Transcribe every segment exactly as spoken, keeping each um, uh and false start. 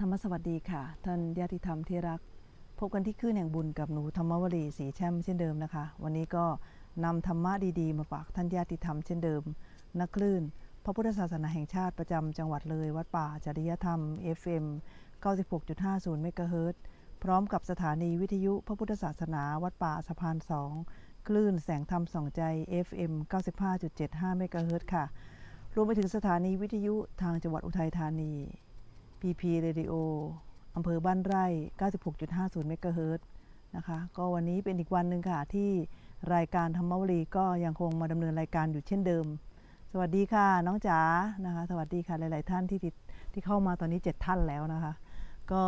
ธรรมสวัสดีค่ะท่านญาติธรรมที่รักพบกันที่คลื่นแห่งบุญกับหนูธรรมวลีศรีแช่มเช่นเดิมนะคะวันนี้ก็นำธรรมะดีๆมาฝากท่านญาติธรรมเช่นเดิมนักคลื่นพระพุทธศาสนาแห่งชาติประจำจังหวัดเลยวัดป่าจริยธรรม เอฟ เอ็ม เก้าสิบหกจุดห้าศูนย์ เมกะเฮิรตซ์พร้อมกับสถานีวิทยุพระพุทธศาสนาวัดป่าสะพานสองคลื่นแสงธรรมส่องใจ เอฟ เอ็ม เก้าสิบห้าจุดเจ็ดห้า เมกะเฮิรตซ์ค่ะรวมไปถึงสถานีวิทยุทางจังหวัดอุทัยธานี พี พี Radio อำเภอบ้านไร่ เก้าสิบหกจุดห้าศูนย์ เมกะเฮิรตซ์นะคะก็วันนี้เป็นอีกวันหนึ่งค่ะที่รายการธรรมวลีก็ยังคงมาดำเนินรายการอยู่เช่นเดิมสวัสดีค่ะน้องจ๋านะคะสวัสดีค่ะหลายๆท่านที่ที่เข้ามาตอนนี้เจ็ดท่านแล้วนะคะก็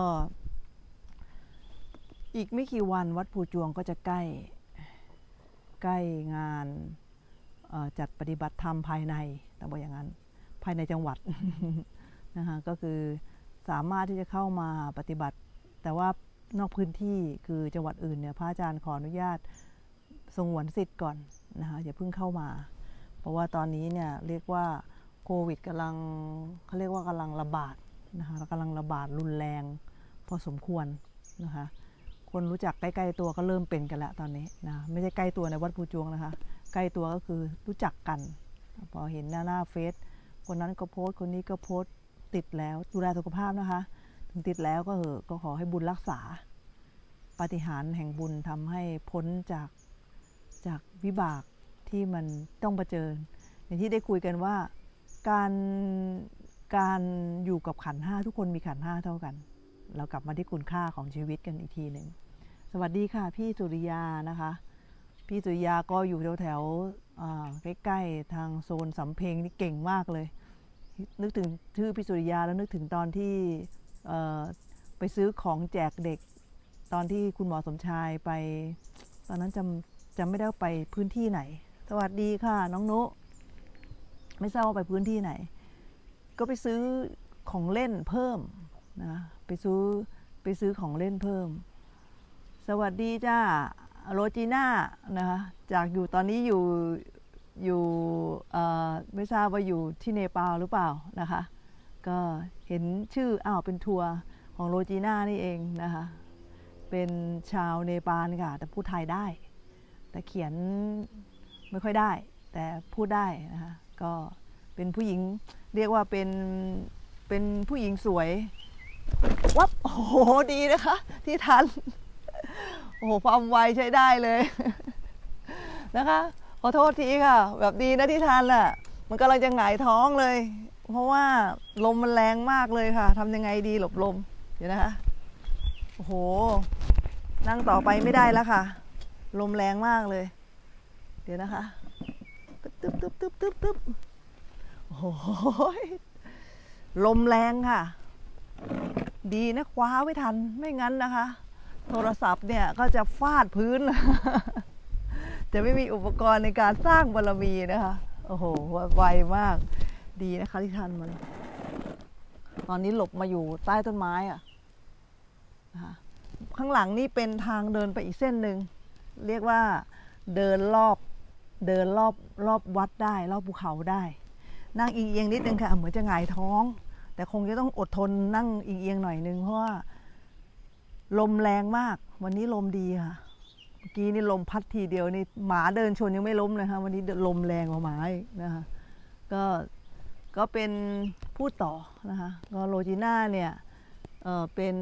อีกไม่กี่วันวัดภูจวงก็จะใกล้ใกล้งานจัดปฏิบัติธรรมภายในต้องบอกอย่างนั้นภายในจังหวัดนะคะก็คือสามารถที่จะเข้ามาปฏิบัติแต่ว่านอกพื้นที่คือจังหวัดอื่นเนี่ยพระอาจารย์ขออนุญาตสงวนสิทธิ์ก่อนนะคะอย่าเพิ่งเข้ามาเพราะว่าตอนนี้เนี่ยเรียกว่าโควิดกำลังเขาเรียกว่ากำลังระบาดนะคะกำลังระบาดรุนแรงพอสมควรนะคะคนรู้จักใกล้ๆตัวก็เริ่มเป็นกันแล้วตอนนี้นะไม่ใช่ใกล้ตัวในวัดภูจวงนะคะใกล้ตัวก็คือรู้จักกันพอเห็นหน้าหน้าเฟซคนนั้นก็โพสต์คนนี้ก็โพสต์ติดแล้วดูแลสุขภาพนะคะถึงติดแล้วก็เหอะก็ขอให้บุญรักษาปาฏิหาริย์แห่งบุญทำให้พ้นจากจากวิบากที่มันต้องเผชิญอย่างที่ได้คุยกันว่าการการอยู่กับขันธ์ห้าทุกคนมีขันธ์ห้าเท่ากันเรากลับมาที่คุณค่าของชีวิตกันอีกทีหนึ่งสวัสดีค่ะพี่สุริยานะคะพี่สุริยาก็อยู่แถวแถวใกล้ๆทางโซนสำเพ็งนี่เก่งมากเลยนึกถึงชื่อพี่สุริยาแล้วนึกถึงตอนที่ไปซื้อของแจกเด็กตอนที่คุณหมอสมชายไปตอนนั้นจำจำไม่ได้ไปพื้นที่ไหนสวัสดีค่ะน้องนุไม่ทราบว่าไปพื้นที่ไหนก็ไปซื้อของเล่นเพิ่มนะไปซื้อไปซื้อของเล่นเพิ่มสวัสดีจ้าโรจีน่านะคะจากอยู่ตอนนี้อยู่อยู่ไม่ทราบว่าอยู่ที่เนปาลหรือเปล่านะคะก็เห็นชื่ออ้าวเป็นทัวร์ของโรจีน่านี่เองนะคะเป็นชาวเนปาลค่ะแต่พูดไทยได้แต่เขียนไม่ค่อยได้แต่พูดได้นะคะก็เป็นผู้หญิงเรียกว่าเป็นเป็นผู้หญิงสวยวับโอ้โหดีนะคะที่ทันโอ้โหความไวใช้ได้เลยนะคะขอโทษทีค่ะแบบดีนะที่ทันแหละมันกำลังจะหงายท้องเลยเพราะว่าลมมันแรงมากเลยค่ะทำยังไงดีหลบลมเดี๋ยวนะคะโอ้โหนั่งต่อไปไม่ได้แล้วค่ะลมแรงมากเลยเดี๋ยวนะคะตึ๊บตึ๊บตึ๊บตึ๊บตึ๊บตึ๊บโอ้โหลมแรงค่ะดีนะคว้าไว้ทันไม่งั้นนะคะโทรศัพท์เนี่ยก็จะฟาดพื้นจะไม่มีอุปกรณ์ในการสร้างบารมีนะคะโอ้โหไวมากดีนะคะที่ทันมันตอนนี้หลบมาอยู่ใต้ต้นไม้อะข้างหลังนี่เป็นทางเดินไปอีกเส้นหนึ่งเรียกว่าเดินรอบเดินรอบรอบวัดได้รอบภูเขาได้นั่งเอียงนิดนึงค่ะเหมือนจะหงายท้องแต่คงจะต้องอดทนนั่งเอียงหน่อยนึงเพราะว่าลมแรงมากวันนี้ลมดีค่ะเมื่อกี้นี่ลมพัดทีเดียวนี่หมาเดินชนยังไม่ล้มเลยค่ะวันนี้ลมแรงกว่าหมาอีกนะคะก็ก็เป็นพูดต่อนะคะก็โรจีน่าเนี่ยเอ่อเป็น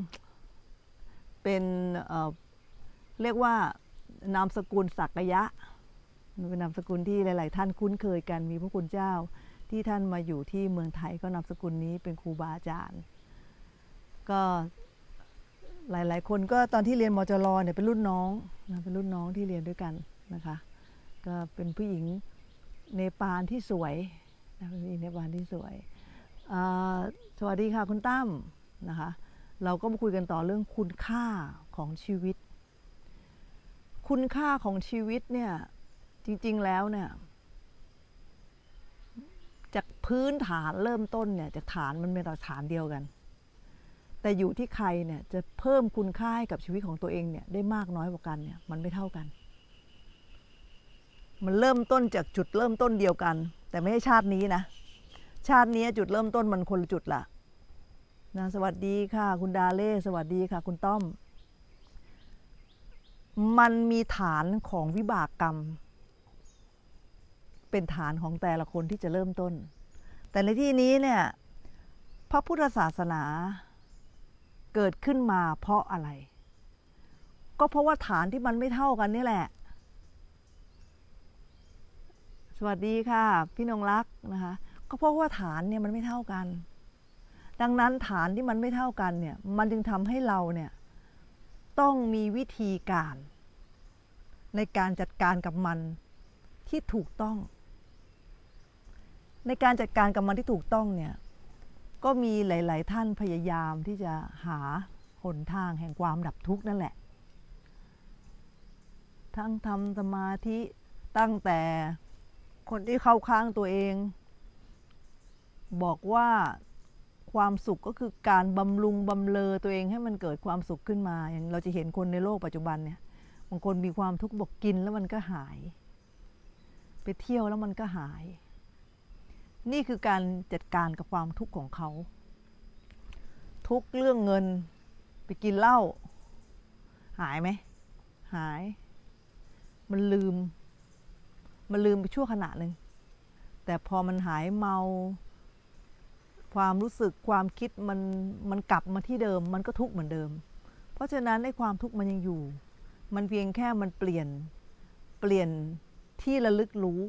เป็นเอ่อเรียกว่านามสกุลสักยะเป็นนามสกุลที่หลายๆท่านคุ้นเคยกันมีพระคุณเจ้าที่ท่านมาอยู่ที่เมืองไทยก็นามสกุลนี้เป็นครูบาอาจารย์ก็หลายๆคนก็ตอนที่เรียนมจรเนี่ยเป็นรุ่นน้องนะเป็นรุ่นน้องที่เรียนด้วยกันนะคะก็เป็นผู้หญิงเนปาลที่สวยนะเป็นผู้หญิงเนปาลที่สวยสวัสดีค่ะคุณตั้มนะคะเราก็มาคุยกันต่อเรื่องคุณค่าของชีวิตคุณค่าของชีวิตเนี่ยจริงๆแล้วเนี่ยจากพื้นฐานเริ่มต้นเนี่ยจากฐานมันเป็นฐานเดียวกันแต่อยู่ที่ใครเนี่ยจะเพิ่มคุณค่าให้กับชีวิตของตัวเองเนี่ยได้มากน้อยกว่ากันเนี่ยมันไม่เท่ากันมันเริ่มต้นจากจุดเริ่มต้นเดียวกันแต่ไม่ใช่ชาตินี้นะชาตินี้จุดเริ่มต้นมันคนละจุดละนะสวัสดีค่ะคุณดาเล่สวัสดีค่ะคุณต้อมมันมีฐานของวิบากกรรมเป็นฐานของแต่ละคนที่จะเริ่มต้นแต่ในที่นี้เนี่ยพระพุทธศาสนาเกิดขึ้นมาเพราะอะไรก็เพราะว่าฐานที่มันไม่เท่ากันนี่แหละสวัสดีค่ะพี่นงรักนะคะก็เพราะว่าฐานเนี่ยมันไม่เท่ากันดังนั้นฐานที่มันไม่เท่ากันเนี่ยมันจึงทำให้เราเนี่ยต้องมีวิธีการในการจัดการกับมันที่ถูกต้องในการจัดการกับมันที่ถูกต้องเนี่ยก็มีหลายๆท่านพยายามที่จะหาหนทางแห่งความดับทุกข์นั่นแหละทั้งทำสมาธิตั้งแต่คนที่เข้าข้างตัวเองบอกว่าความสุขก็คือการบำรุงบำเรอตัวเองให้มันเกิดความสุขขึ้นมาอย่างเราจะเห็นคนในโลกปัจจุบันเนี่ยบางคนมีความทุกข์บอกกินแล้วมันก็หายไปเที่ยวแล้วมันก็หายนี่คือการจัดการกับความทุกข์ของเขาทุกเรื่องเงินไปกินเหล้าหายไหมหายมันลืมมันลืมไปชั่วขณะหนึ่งแต่พอมันหายเมาความรู้สึกความคิดมันมันกลับมาที่เดิมมันก็ทุกข์เหมือนเดิมเพราะฉะนั้นในความทุกข์มันยังอยู่มันเพียงแค่มันเปลี่ยนเปลี่ยนที่ระลึกรู้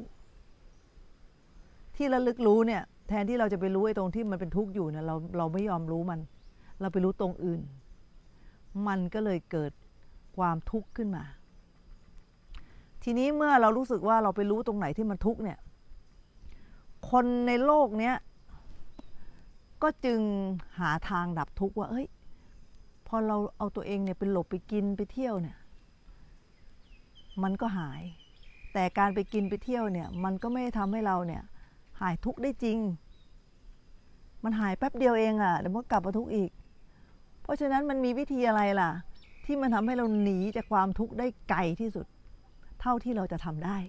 ที่ระลึกรู้เนี่ยแทนที่เราจะไปรู้ไอ้ตรงที่มันเป็นทุกข์อยู่เนี่ยเราเราไม่ยอมรู้มันเราไปรู้ตรงอื่นมันก็เลยเกิดความทุกข์ขึ้นมาทีนี้เมื่อเรารู้สึกว่าเราไปรู้ตรงไหนที่มันทุกข์เนี่ยคนในโลกเนี้ยก็จึงหาทางดับทุกข์ว่าเอ้ยพอเราเอาตัวเองเนี่ยไปหลบไปกินไปเที่ยวเนี่ยมันก็หายแต่การไปกินไปเที่ยวเนี่ยมันก็ไม่ได้ทำให้เราเนี่ยหายทุกข์ได้จริงมันหายแป๊บเดียวเองอ่ะเดี๋ยวมันกลับมาทุกข์อีกเพราะฉะนั้นมันมีวิธีอะไรล่ะที่มันทำให้เราหนีจากความทุกข์ได้ไกลที่สุดเท่าที่เราจะทำได้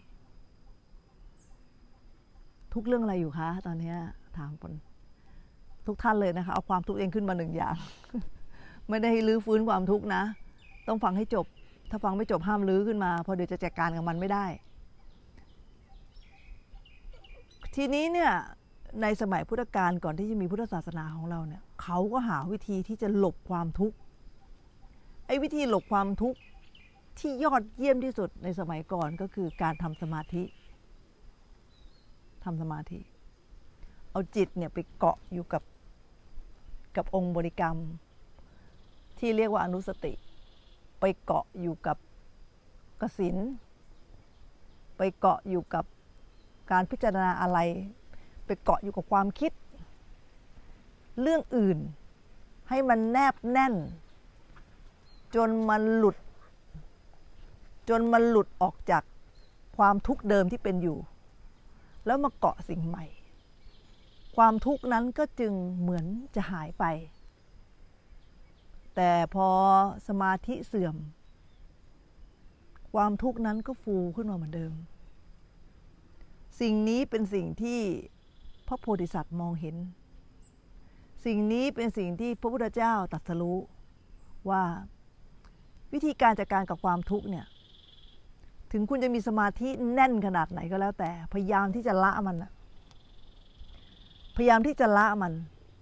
ทุกเรื่องอะไรอยู่คะตอนนี้ถามคนทุกท่านเลยนะคะเอาความทุกข์เองขึ้นมาหนึ่งอย่าง ไม่ได้ให้ลื้อฟื้นความทุกข์นะต้องฟังให้จบถ้าฟังไม่จบห้ามลื้อขึ้นมาเพราะเดี๋ยวจะจัดการกับมันไม่ได้ทีนี้เนี่ยในสมัยพุทธกาลก่อนที่จะมีพุทธศาสนาของเราเนี่ยเขาก็หาวิธีที่จะหลบความทุกข์ไอ้วิธีหลบความทุกข์ที่ยอดเยี่ยมที่สุดในสมัยก่อนก็คือการทำสมาธิทำสมาธิเอาจิตเนี่ยไปเกาะอยู่กับกับองค์บริกรรมที่เรียกว่าอนุสติไปเกาะอยู่กับกสิณไปเกาะอยู่กับการพิจารณาอะไรไปเกาะอยู่กับความคิดเรื่องอื่นให้มันแนบแน่นจนมันหลุดจนมันหลุดออกจากความทุกข์เดิมที่เป็นอยู่แล้วมาเกาะสิ่งใหม่ความทุกข์นั้นก็จึงเหมือนจะหายไปแต่พอสมาธิเสื่อมความทุกข์นั้นก็ฟูขึ้นมาเหมือนเดิมสิ่งนี้เป็นสิ่งที่พระโพธิสัตว์มองเห็นสิ่งนี้เป็นสิ่งที่พระพุทธเจ้าตรัสรู้ว่าวิธีการจัดการกับความทุกข์เนี่ยถึงคุณจะมีสมาธิแน่นขนาดไหนก็แล้วแต่พยายามที่จะละมันพยายามที่จะละมัน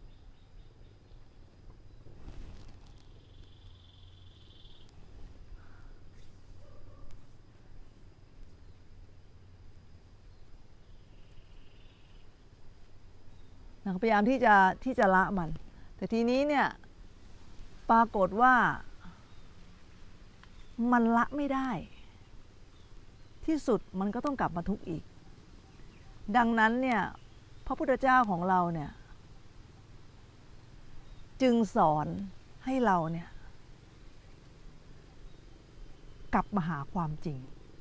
พยายามที่จะที่จะละมันแต่ทีนี้เนี่ยปรากฏว่ามันละไม่ได้ที่สุดมันก็ต้องกลับมาทุกข์อีกดังนั้นเนี่ยพระพุทธเจ้าของเราเนี่ยจึงสอนให้เราเนี่ยกลับมาหาความจริง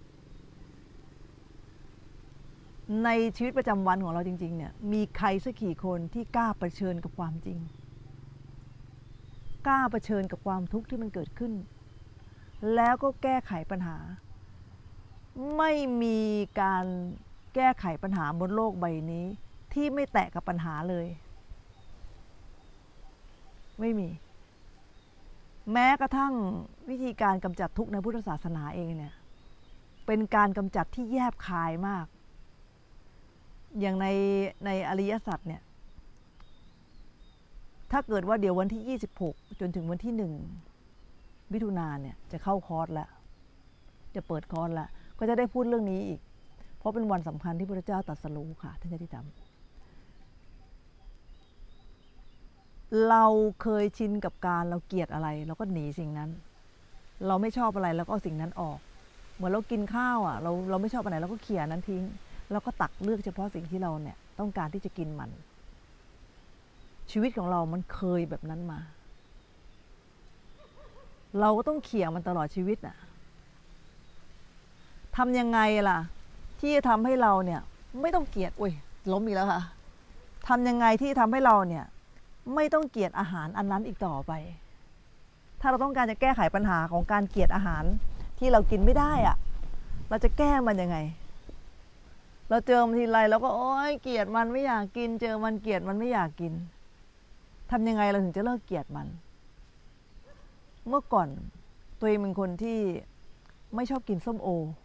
ในชีวิตประจำวันของเราจริงๆเนี่ยมีใครสักกี่คนที่กล้าเผชิญกับความจริงกล้าเผชิญกับความทุกข์ที่มันเกิดขึ้นแล้วก็แก้ไขปัญหาไม่มีการแก้ไขปัญหาบนโลกใบนี้ที่ไม่แตะกับปัญหาเลยไม่มีแม้กระทั่งวิธีการกำจัดทุกข์ในพุทธศาสนาเองเนี่ยเป็นการกำจัดที่แยบคายมากอย่างในในอริยสัจเนี่ยถ้าเกิดว่าเดี๋ยววันที่ยี่สิบหกจนถึงวันที่หนึ่งมิถุนายนเนี่ยจะเข้าคอร์สแล้วจะเปิดคอร์สแล้วก็จะได้พูดเรื่องนี้อีกเพราะเป็นวันสำคัญที่พระเจ้าตรัสรู้ค่ะท่านญาติธรรมเราเคยชินกับการเราเกลียดอะไรเราก็หนีสิ่งนั้นเราไม่ชอบอะไรเราก็เอาสิ่งนั้นออกเหมือนเรากินข้าวอ่ะเราเราไม่ชอบอะไรเราก็เขี่ยนั้นทิ้งแล้วก็ตักเลือกเฉพาะสิ่งที่เราเนี่ยต้องการที่จะกินมันชีวิตของเรามันเคยแบบนั้นมาเราก็ต้องเขี่ยมันตลอดชีวิตน่ะทำยังไงล่ะที่จะทำให้เราเนี่ยไม่ต้องเกลียดอุ้ยล้มอีกแล้วค่ะทำยังไงที่ทำให้เราเนี่ยไม่ต้องเกลียดอาหารอันนั้นอีกต่อไปถ้าเราต้องการจะแก้ไขปัญหาของการเกลียดอาหารที่เรากินไม่ได้อะเราจะแก้มันยังไงเราเจอมันทีไรเราก็โอ๊ยเกลียดมันไม่อยากกินเจอมันเกลียดมันไม่อยากกินทำยังไงเราถึงจะเลิกเกลียดมันเมื่อก่อนตัวเองเป็นคนที่ไม่ชอบกินส้มโอ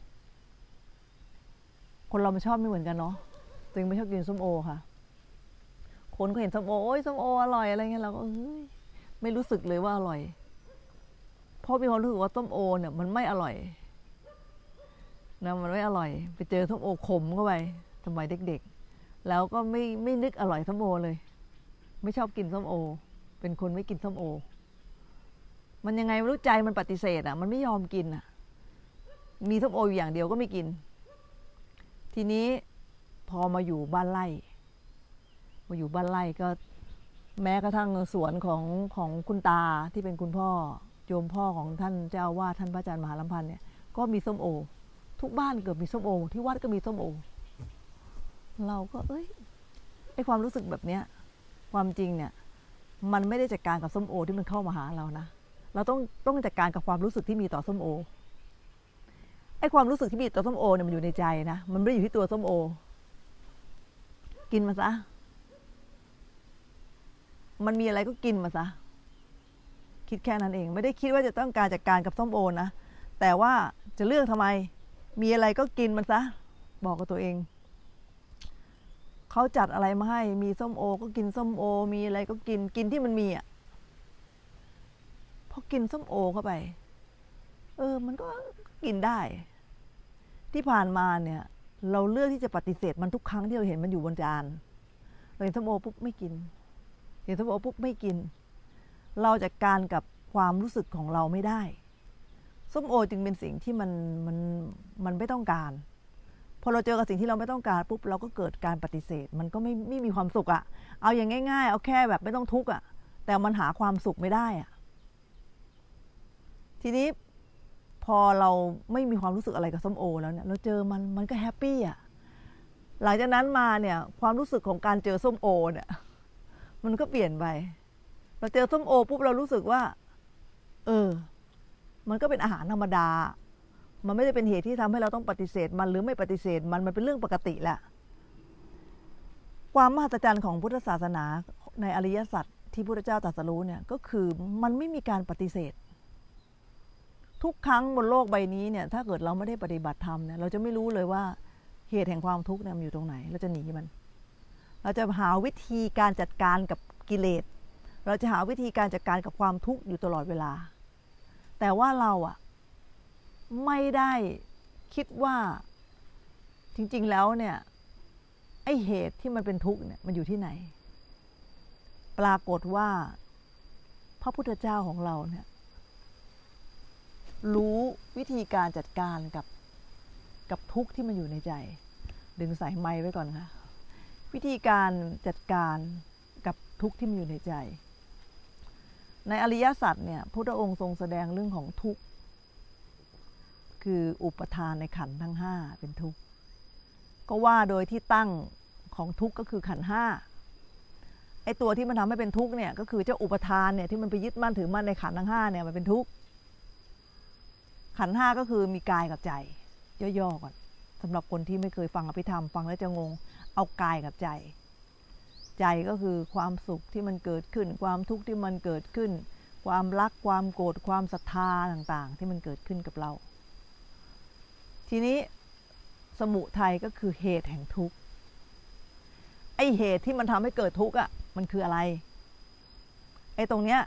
คนเรามันชอบไม่เหมือนกันเนาะตัวเองไม่ชอบกินส้มโอค่ะคนก็เห็นส้มโอโอ้ยส้มโออร่อยอะไรเงี้ยเราก็เอ้ยไม่รู้สึกเลยว่าอร่อยเพราะมีความรู้สึกว่าส้มโอเนี่ยมันไม่อร่อยนะมันไม่อร่อยไปเจอส้มโอขมเข้าไปสมัยเด็กๆแล้วก็ไม่ไม่นึกอร่อยส้มโอเลยไม่ชอบกินส้มโอเป็นคนไม่กินส้มโอมันยังไงไม่รู้ใจมันปฏิเสธอ่ะมันไม่ยอมกินอ่ะมีส้มโออยู่อย่างเดียวก็ไม่กินทีนี้พอมาอยู่บ้านไร่มาอยู่บ้านไร่ก็แม้กระทั่งสวนของของคุณตาที่เป็นคุณพ่อโยมพ่อของท่านเจ้าอาวาสท่านพระอาจารย์มหาลัมพันธ์เนี่ยก็มีส้มโอทุกบ้านเกือบมีส้มโอที่วัดก็มีส้มโอเราก็เอ้ยไอความรู้สึกแบบเนี้ยความจริงเนี่ยมันไม่ได้จัดการกับส้มโอที่มันเข้ามาหาเรานะเราต้องต้องจัดการกับความรู้สึกที่มีต่อส้มโอไอความรู้สึกที่มีต่อส้มโอเนี่ยมันอยู่ในใจนะมันไม่ได้อยู่ที่ตัวส้มโอกินมาซะมันมีอะไรก็กินมาซะคิดแค่นั้นเองไม่ได้คิดว่าจะต้องการจัดการกับส้มโอนะแต่ว่าจะเลือกทำไมมีอะไรก็กินมันซะบอกกับตัวเองเขาจัดอะไรมาให้มีส้มโอก็กินส้มโอมีอะไรก็กินกินที่มันมีอ่ะพอกินส้มโอเข้าไปเออมันก็กินได้ที่ผ่านมาเนี่ยเราเลือกที่จะปฏิเสธมันทุกครั้งที่เราเห็นมันอยู่บนจานเราเห็นส้มโอปุ๊บไม่กินเห็นส้มโอปุ๊บไม่กินเราจัดการกับความรู้สึกของเราไม่ได้ส้มโอจึงเป็นสิ่งที่มันมันมันไม่ต้องการพอเราเจอกับสิ่งที่เราไม่ต้องการปุ๊บเราก็เกิดการปฏิเสธมันก็ไม่ไม่มีความสุขอะเอาอย่างง่ายๆเอาแค่แบบไม่ต้องทุกข์อะแต่มันหาความสุขไม่ได้อะทีนี้พอเราไม่มีความรู้สึกอะไรกับส้มโอแล้วเนี่ยเราเจอมันมันก็แฮปปี้อะหลังจากนั้นมาเนี่ยความรู้สึกของการเจอส้มโอเนี่ยมันก็เปลี่ยนไปเราเจอส้มโอปุ๊บเรารู้สึกว่าเออมันก็เป็นอาหารธรรมดามันไม่ได้เป็นเหตุที่ทำให้เราต้องปฏิเสธมันหรือไม่ปฏิเสธมันมันเป็นเรื่องปกติแหละความมหัศจรรย์ของพุทธศาสนาในอริยสัจที่พระพุทธเจ้าตรัสรู้เนี่ยก็คือมันไม่มีการปฏิเสธทุกครั้งบนโลกใบนี้เนี่ยถ้าเกิดเราไม่ได้ปฏิบัติธรรมเนี่ยเราจะไม่รู้เลยว่าเหตุแห่งความทุกข์เนี่ยมันอยู่ตรงไหนเราจะหนีมันเราจะหาวิธีการจัดการกับกิเลสเราจะหาวิธีการจัดการกับความทุกข์อยู่ตลอดเวลาแต่ว่าเราอะไม่ได้คิดว่าจริงๆแล้วเนี่ยไอ้เหตุที่มันเป็นทุกข์เนี่ยมันอยู่ที่ไหนปรากฏว่าพระพุทธเจ้าของเราเนี่ยรู้วิธีการจัดการกับกับทุกข์ที่มันอยู่ในใจดึงสายไม้ไว้ก่อนค่ะวิธีการจัดการกับทุกข์ที่มันอยู่ในใจในอริยสัจเนี่ยพุทธองค์ทรงแสดงเรื่องของทุกข์คืออุปทานในขันธ์ทั้งห้าเป็นทุกข์ก็ว่าโดยที่ตั้งของทุกข์ก็คือขันธ์ห้าไอ้ตัวที่มันทำให้เป็นทุกข์เนี่ยก็คือเจ้าอุปทานเนี่ยที่มันไปยึดมั่นถือมั่นในขันธ์ทั้งห้าเนี่ยมันเป็นทุกข์ขันธ์ห้าก็คือมีกายกับใจย่อๆก่อนสำหรับคนที่ไม่เคยฟังอภิธรรมฟังแล้วจะงงเอากายกับใจใจก็คือความสุขที่มันเกิดขึ้นความทุกข์ที่มันเกิดขึ้นความรักความโกรธความศรัทธาต่างๆที่มันเกิดขึ้นกับเราทีนี้สมุทัยก็คือเหตุแห่งทุกข์ไอเหตุที่มันทำให้เกิดทุกข์อ่ะมันคืออะไรไอตรงเนี้ย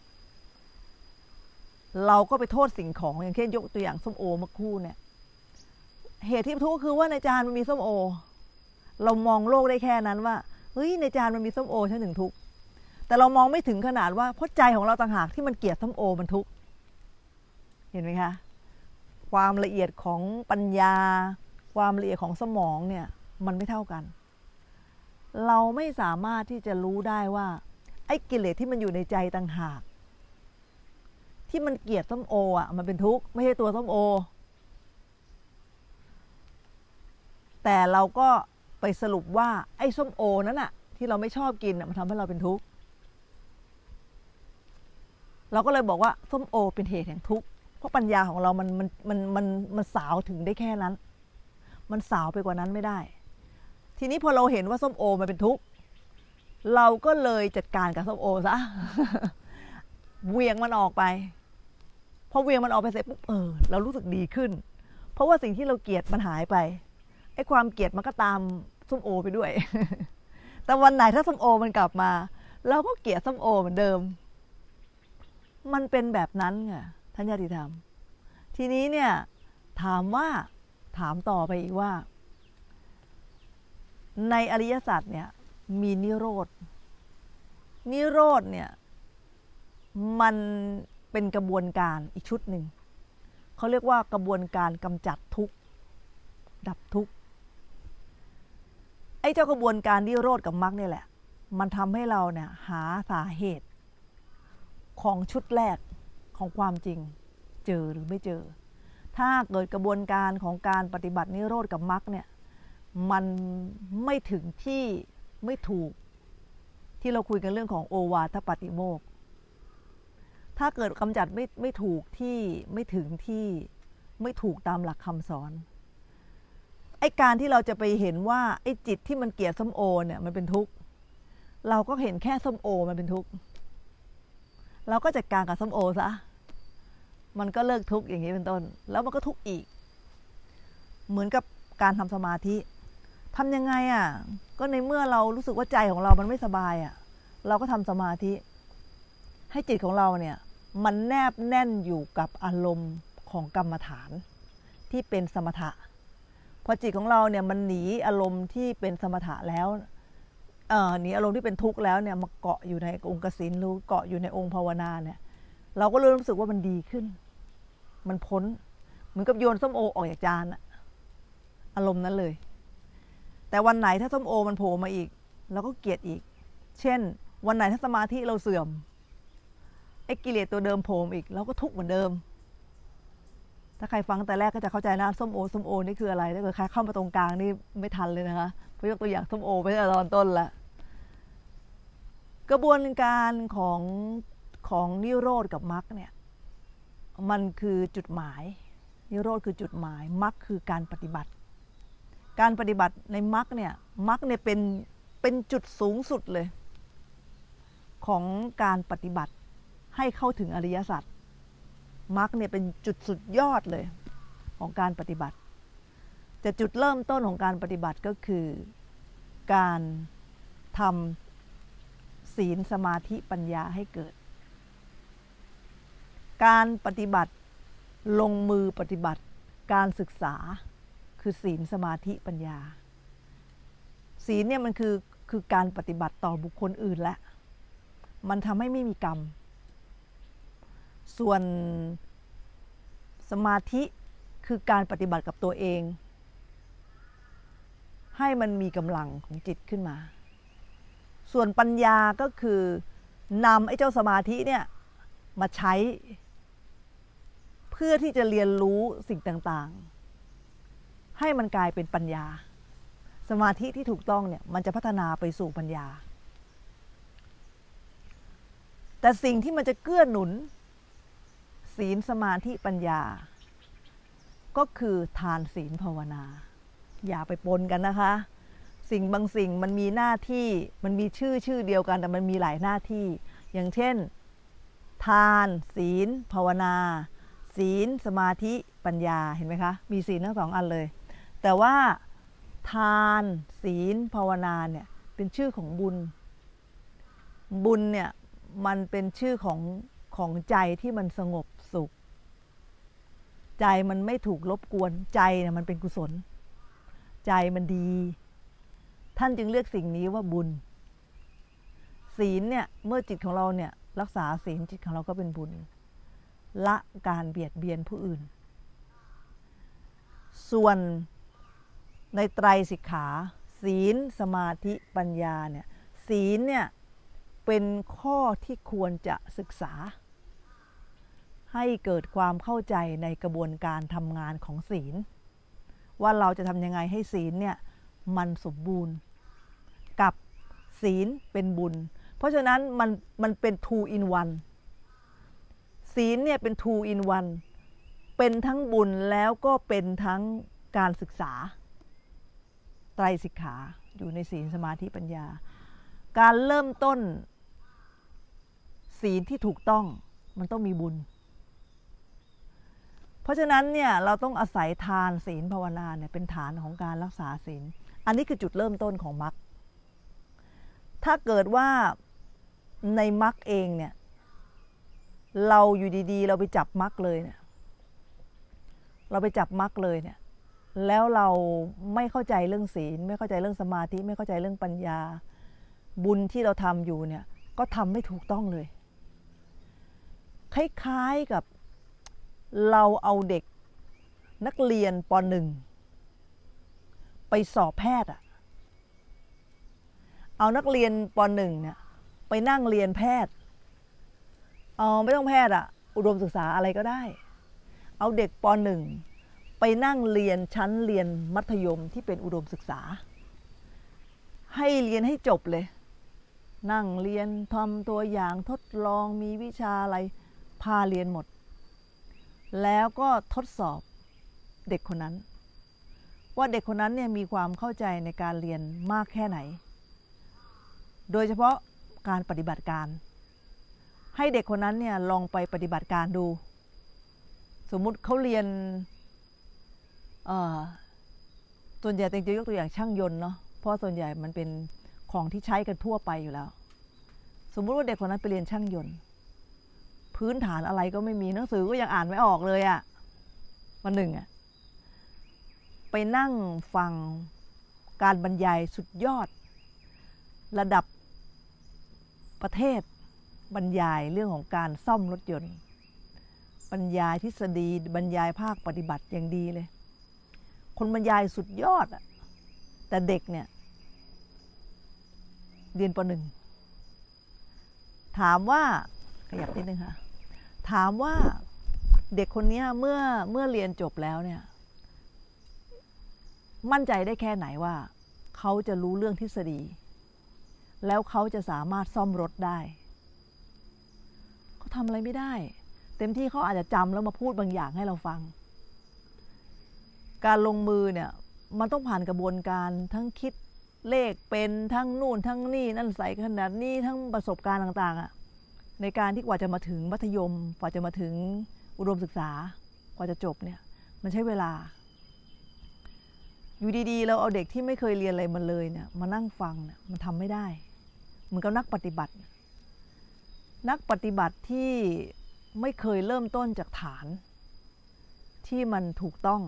เราก็ไปโทษสิ่งของอย่างเช่นยกตัวอย่างส้มโอเมื่อคู่เนี่ยเหตุที่ทุกข์ก็คือว่าในจานมันมีส้มโอเรามองโลกได้แค่นั้นว่าเฮ้ยในจานมันมีส้มโอฉันถึงทุกข์แต่เรามองไม่ถึงขนาดว่าเพราะใจของเราต่างหากที่มันเกลียดส้มโอมันทุกข์เห็นไหมคะความละเอียดของปัญญาความละเอียดของสมองเนี่ยมันไม่เท่ากันเราไม่สามารถที่จะรู้ได้ว่าไอ้กิเลสที่มันอยู่ในใจต่างหากที่มันเกลียดส้มโออ่ะมันเป็นทุกข์ไม่ใช่ตัวส้มโอแต่เราก็ไปสรุปว่าไอ้ส้มโอนั้นอ่ะที่เราไม่ชอบกินมันทำให้เราเป็นทุกข์เราก็เลยบอกว่าส้มโอเป็นเหตุแห่งทุกข์เพราะปัญญาของเรามันมันมันมันมันสาวถึงได้แค่นั้นมันสาวไปกว่านั้นไม่ได้ทีนี้พอเราเห็นว่าส้มโอมันเป็นทุกข์เราก็เลยจัดการกับส้มโอซะ เวียงมันออกไปพอเวียงมันออกไปเสร็จปุ๊บเออเรารู้สึกดีขึ้นเพราะว่าสิ่งที่เราเกลียดมันหายไปไอ้ความเกลียดมันก็ตามส้มโอไปด้วย แต่วันไหนถ้าส้มโอมันกลับมาเราก็เกลียดส้มโอเหมือนเดิมมันเป็นแบบนั้นไงท่านญาติธรรมทีนี้เนี่ยถามว่าถามต่อไปอีกว่าในอริยสัจเนี่ยมีนิโรธนิโรธเนี่ยมันเป็นกระบวนการอีกชุดหนึ่งเขาเรียกว่ากระบวนการกำจัดทุกข์ดับทุกข์ไอ้เจ้ากระบวนการนิโรธกับมรรคนี่แหละมันทำให้เราเนี่ยหาสาเหตุของชุดแรกของความจริงเจอหรือไม่เจอถ้าเกิดกระบวนการของการปฏิบัตินิโรธกับมรรคเนี่ยมันไม่ถึงที่ไม่ถูกที่เราคุยกันเรื่องของโอวาทปาติโมกข์ถ้าเกิดกำจัดไม่ไม่ถูกที่ไม่ถึงที่ไม่ถูกตามหลักคำสอนไอ้การที่เราจะไปเห็นว่าไอ้จิตที่มันเกลียดส้มโอเนี่ยมันเป็นทุกข์เราก็เห็นแค่ส้มโอมันเป็นทุกข์เราก็จัดการกับส้มโอซะมันก็เลิกทุกข์อย่างนี้เป็นต้นแล้วมันก็ทุกข์อีกเหมือนกับการทำสมาธิทำยังไงอ่ะก็ในเมื่อเรารู้สึกว่าใจของเรามันไม่สบายอ่ะเราก็ทำสมาธิให้จิตของเราเนี่ยมันแนบแน่นอยู่กับอารมณ์ของกรรมฐานที่เป็นสมถะพอจิตของเราเนี่ยมันหนีอารมณ์ที่เป็นสมถะแล้วเอ่อหนีอารมณ์ที่เป็นทุกข์แล้วเนี่ยมาเกาะอยู่ในองค์กสิณหรือเกาะอยู่ในองค์ภาวนาเนี่ยเราก็เริ่มรู้สึกว่ามันดีขึ้นมันพ้นเหมือนกับโยนส้มโอออกจากจานอะอารมณ์นั้นเลยแต่วันไหนถ้าส้มโอมันโผล่มาอีกเราก็เกลียดอีกเช่นวันไหนถ้าสมาธิเราเสื่อมไอ้กิเลสตัวเดิมโผล่อีกเราก็ทุกข์เหมือนเดิมถ้าใครฟังแต่แรกก็จะเข้าใจนะส้มโอส้มโอนี่คืออะไรถ้าเกิดใครเข้ามาตรงกลางนี่ไม่ทันเลยนะคะเพราะยกตัวอย่างส้มโอไปตั้งแต่ตอนต้นละกระบวนการของของนิโรธกับมรรคเนี่ยมันคือจุดหมายนิโรธคือจุดหมายมรรคคือการปฏิบัติการปฏิบัติในมรรคเนี่ยมรรคเนี่ยเป็นเป็นจุดสูงสุดเลยของการปฏิบัติให้เข้าถึงอริยสัจมรรคเนี่ยเป็นจุดสุดยอดเลยของการปฏิบัติแต่จุดเริ่มต้นของการปฏิบัติก็คือการทำศีลสมาธิปัญญาให้เกิดการปฏิบัติลงมือปฏิบัติการศึกษาคือศีลสมาธิปัญญาศีลเนี่ยมันคือคือการปฏิบัติต่อบุคคลอื่นและมันทำให้ไม่มีกรรมส่วนสมาธิคือการปฏิบัติกับตัวเองให้มันมีกำลังของจิตขึ้นมาส่วนปัญญาก็คือนำไอ้เจ้าสมาธิเนี่ยมาใช้เพื่อที่จะเรียนรู้สิ่งต่างๆให้มันกลายเป็นปัญญาสมาธิที่ถูกต้องเนี่ยมันจะพัฒนาไปสู่ปัญญาแต่สิ่งที่มันจะเกื้อหนุนศีลสมาธิปัญญาก็คือทานศีลภาวนาอย่าไปปนกันนะคะสิ่งบางสิ่งมันมีหน้าที่มันมีชื่อชื่อเดียวกันแต่มันมีหลายหน้าที่อย่างเช่นทานศีลภาวนาศีลสมาธิปัญญาเห็นไหมคะมีศีลทั้งสองอันเลยแต่ว่าทานศีลภาวนาเนี่ยเป็นชื่อของบุญบุญเนี่ยมันเป็นชื่อของของใจที่มันสงบสุขใจมันไม่ถูกรบกวนใจเนี่ยมันเป็นกุศลใจมันดีท่านจึงเรียกสิ่งนี้ว่าบุญศีลเนี่ยเมื่อจิตของเราเนี่ยรักษาศีลจิตของเราก็เป็นบุญละการเบียดเบียนผู้อื่นส่วนในไตรสิกขาศีลสมาธิปัญญาเนี่ยศีลเนี่ยเป็นข้อที่ควรจะศึกษาให้เกิดความเข้าใจในกระบวนการทำงานของศีลว่าเราจะทำยังไงให้ศีลเนี่ยมันสมบูรณ์กับศีลเป็นบุญเพราะฉะนั้นมันมันเป็น two in one ศีลเนี่ยเป็น two in one เป็นทั้งบุญแล้วก็เป็นทั้งการศึกษาไตรสิกขาอยู่ในศีลสมาธิปัญญาการเริ่มต้นศีลที่ถูกต้องมันต้องมีบุญเพราะฉะนั้นเนี่ยเราต้องอาศัยทานศีลภาวนาเนี่ยเป็นฐานของการรักษาศีลอันนี้คือจุดเริ่มต้นของมรรคถ้าเกิดว่าในมรรคเองเนี่ยเราอยู่ดีๆเราไปจับมรรคเลยเนี่ยเราไปจับมรรคเลยเนี่ยแล้วเราไม่เข้าใจเรื่องศีลไม่เข้าใจเรื่องสมาธิไม่เข้าใจเรื่องปัญญาบุญที่เราทำอยู่เนี่ยก็ทำไม่ถูกต้องเลยคล้ายๆกับเราเอาเด็กนักเรียนป.หนึ่ง ไปสอบแพทย์อะเอานักเรียนป.หนึ่ง เนี่ยไปนั่งเรียนแพทย์เอาไม่ต้องแพทย์อะอุดมศึกษาอะไรก็ได้เอาเด็กป.หนึ่ง ไปนั่งเรียนชั้นเรียนมัธยมที่เป็นอุดมศึกษาให้เรียนให้จบเลยนั่งเรียนทำตัวอย่างทดลองมีวิชาอะไรพาเรียนหมดแล้วก็ทดสอบเด็กคนนั้นว่าเด็กคนนั้นเนี่ยมีความเข้าใจในการเรียนมากแค่ไหนโดยเฉพาะการปฏิบัติการให้เด็กคนนั้นเนี่ยลองไปปฏิบัติการดูสมมุติเขาเรียนส่วนใหญ่เต็งจะยกตัวอย่างช่างยนต์เนาะเพราะส่วนใหญ่มันเป็นของที่ใช้กันทั่วไปอยู่แล้วสมมุติว่าเด็กคนนั้นไปเรียนช่างยนต์พื้นฐานอะไรก็ไม่มีหนังสือก็ยังอ่านไม่ออกเลยอะวันหนึ่งอะไปนั่งฟังการบรรยายสุดยอดระดับประเทศบรรยายเรื่องของการซ่อมรถยนต์บรรยายทฤษฎีบรรยายภาคปฏิบัติอย่างดีเลยคนบรรยายสุดยอดอะแต่เด็กเนี่ยเรียนป.หนึ่ง ถามว่าขยับนิดนึงค่ะถามว่าเด็กคนนี้เมื่อเมื่อเรียนจบแล้วเนี่ยมั่นใจได้แค่ไหนว่าเขาจะรู้เรื่องทฤษฎีแล้วเขาจะสามารถซ่อมรถได้เขาทำอะไรไม่ได้เต็มที่เขาอาจจะจำแล้วมาพูดบางอย่างให้เราฟังการลงมือเนี่ยมันต้องผ่านกระบวนการทั้งคิดเลขเป็นทั้งนู่นทั้งนี่นั่นใส่ขนาดนี้ทั้งประสบการณ์ต่างๆอ่ะในการที่กว่าจะมาถึงมัธยมกว่าจะมาถึงอุดมศึกษากว่าจะจบเนี่ยมันใช้เวลาอยู่ดีๆเราเอาเด็กที่ไม่เคยเรียนอะไรมาเลยเนี่ยมานั่งฟังเนี่ยมันทำไม่ได้เหมือนกับนักปฏิบัตินักปฏิบัติที่ไม่เคยเริ่มต้นจากฐานที่มันถูกต้อง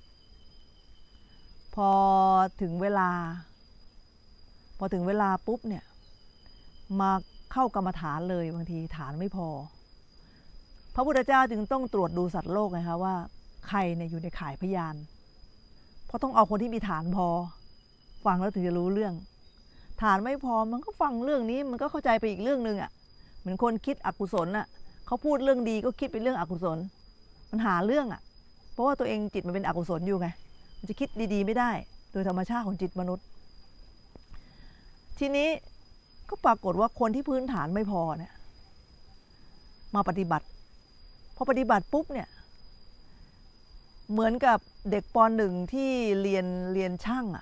พอถึงเวลาพอถึงเวลาปุ๊บเนี่ยมาเข้ากรรมฐานเลยบางทีฐานไม่พอพระพุทธเจ้าจึงต้องตรวจดูสัตว์โลกไงคะว่าใครเนี่ยอยู่ในข่ายพยานเพราะต้องเอาคนที่มีฐานพอฟังแล้วถึงจะรู้เรื่องฐานไม่พอมันก็ฟังเรื่องนี้มันก็เข้าใจไปอีกเรื่องนึงอ่ะเหมือนคนคิดอกุศลอ่ะเขาพูดเรื่องดีก็คิดเป็นเรื่องอกุศลมันหาเรื่องอ่ะเพราะว่าตัวเองจิตมันเป็นอกุศลอยู่ไงมันจะคิดดีๆไม่ได้โดยธรรมชาติของจิตมนุษย์ทีนี้ก็ปรากฏว่าคนที่พื้นฐานไม่พอเนี่ยมาปฏิบัติพอปฏิบัติปุ๊บเนี่ยเหมือนกับเด็กป.หนึ่งที่เรียนเรียนช่างอ่ะ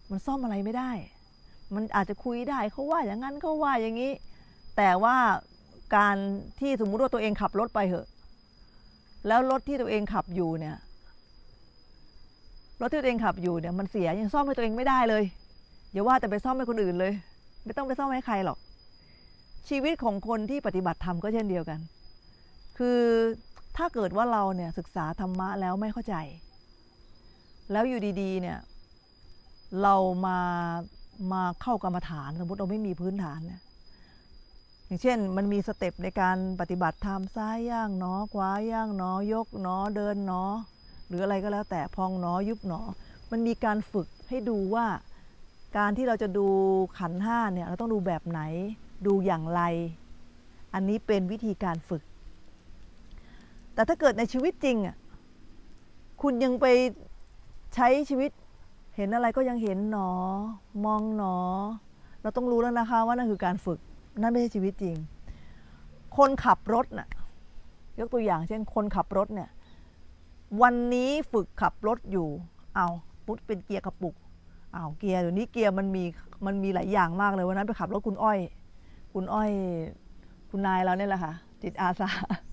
มันซ่อมอะไรไม่ได้มันอาจจะคุยได้เขาว่าอย่างนั้นเขาว่าอย่างนี้แต่ว่าการที่สมมุติว่าตัวเองขับรถไปเหอะแล้วรถที่ตัวเองขับอยู่เนี่ยรถที่ตัวเองขับอยู่เนี่ยมันเสียยังซ่อมให้ตัวเองไม่ได้เลยอย่าว่าแต่ไปซ่อมให้คนอื่นเลยไม่ต้องไปซ่อมให้ใครหรอกชีวิตของคนที่ปฏิบัติธรรมก็เช่นเดียวกันคือถ้าเกิดว่าเราเนี่ยศึกษาธรรมะแล้วไม่เข้าใจแล้วอยู่ดีๆเนี่ยเรามามาเข้ากรรมฐานสมมติเราไม่มีพื้นฐานเนี่ยอย่างเช่นมันมีสเต็ปในการปฏิบัติธรรมซ้ายย่างหนอขวาย่างหนอยกหนอเดินหนอหรืออะไรก็แล้วแต่พองหนอยุบหนอมันมีการฝึกให้ดูว่าการที่เราจะดูขันธ์ห้าเนี่ยเราต้องดูแบบไหนดูอย่างไรอันนี้เป็นวิธีการฝึกแต่ถ้าเกิดในชีวิตจริงอ่ะคุณยังไปใช้ชีวิตเห็นอะไรก็ยังเห็นหนอมองหนอเราต้องรู้แล้วนะคะว่านั่นคือการฝึกนั่นไม่ใช่ชีวิตจริงคนขับรถน่ะยกตัวอย่างเช่นคนขับรถเนี่ยวันนี้ฝึกขับรถอยู่เอาปุ๊บเป็นเกียร์กระปุกเอาเกียร์เดี๋ยวนี้เกียร์มันมีมันมีหลายอย่างมากเลยวันนั้นไปขับรถคุณอ้อยคุณอ้อยคุณนายเราเนี่ยแหละค่ะจิตอาสา